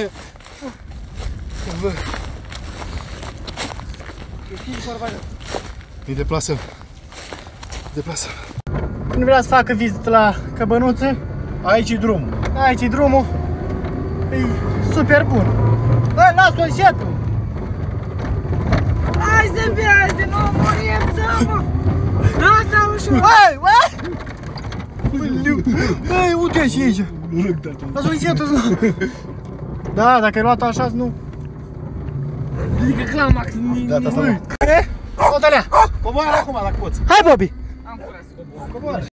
Ne deplasăm. Deplasăm. Când vrea să facă vizită la Căbănuță, Aici e drumul. aici e drumul. E super bun. Bă, las-o încetul. Hai să mergem, nu murim să mă! Lasă-o ușor! Băi, băi! Băi, uite și aici. Las-o încetul. Da, dacă ai luat-o așa, nu. Ridică clamax. Gata, asta nu. O, Dalea, Coboară acum dacă poți. hai, Bobby! Am curat să cobor. Coboară.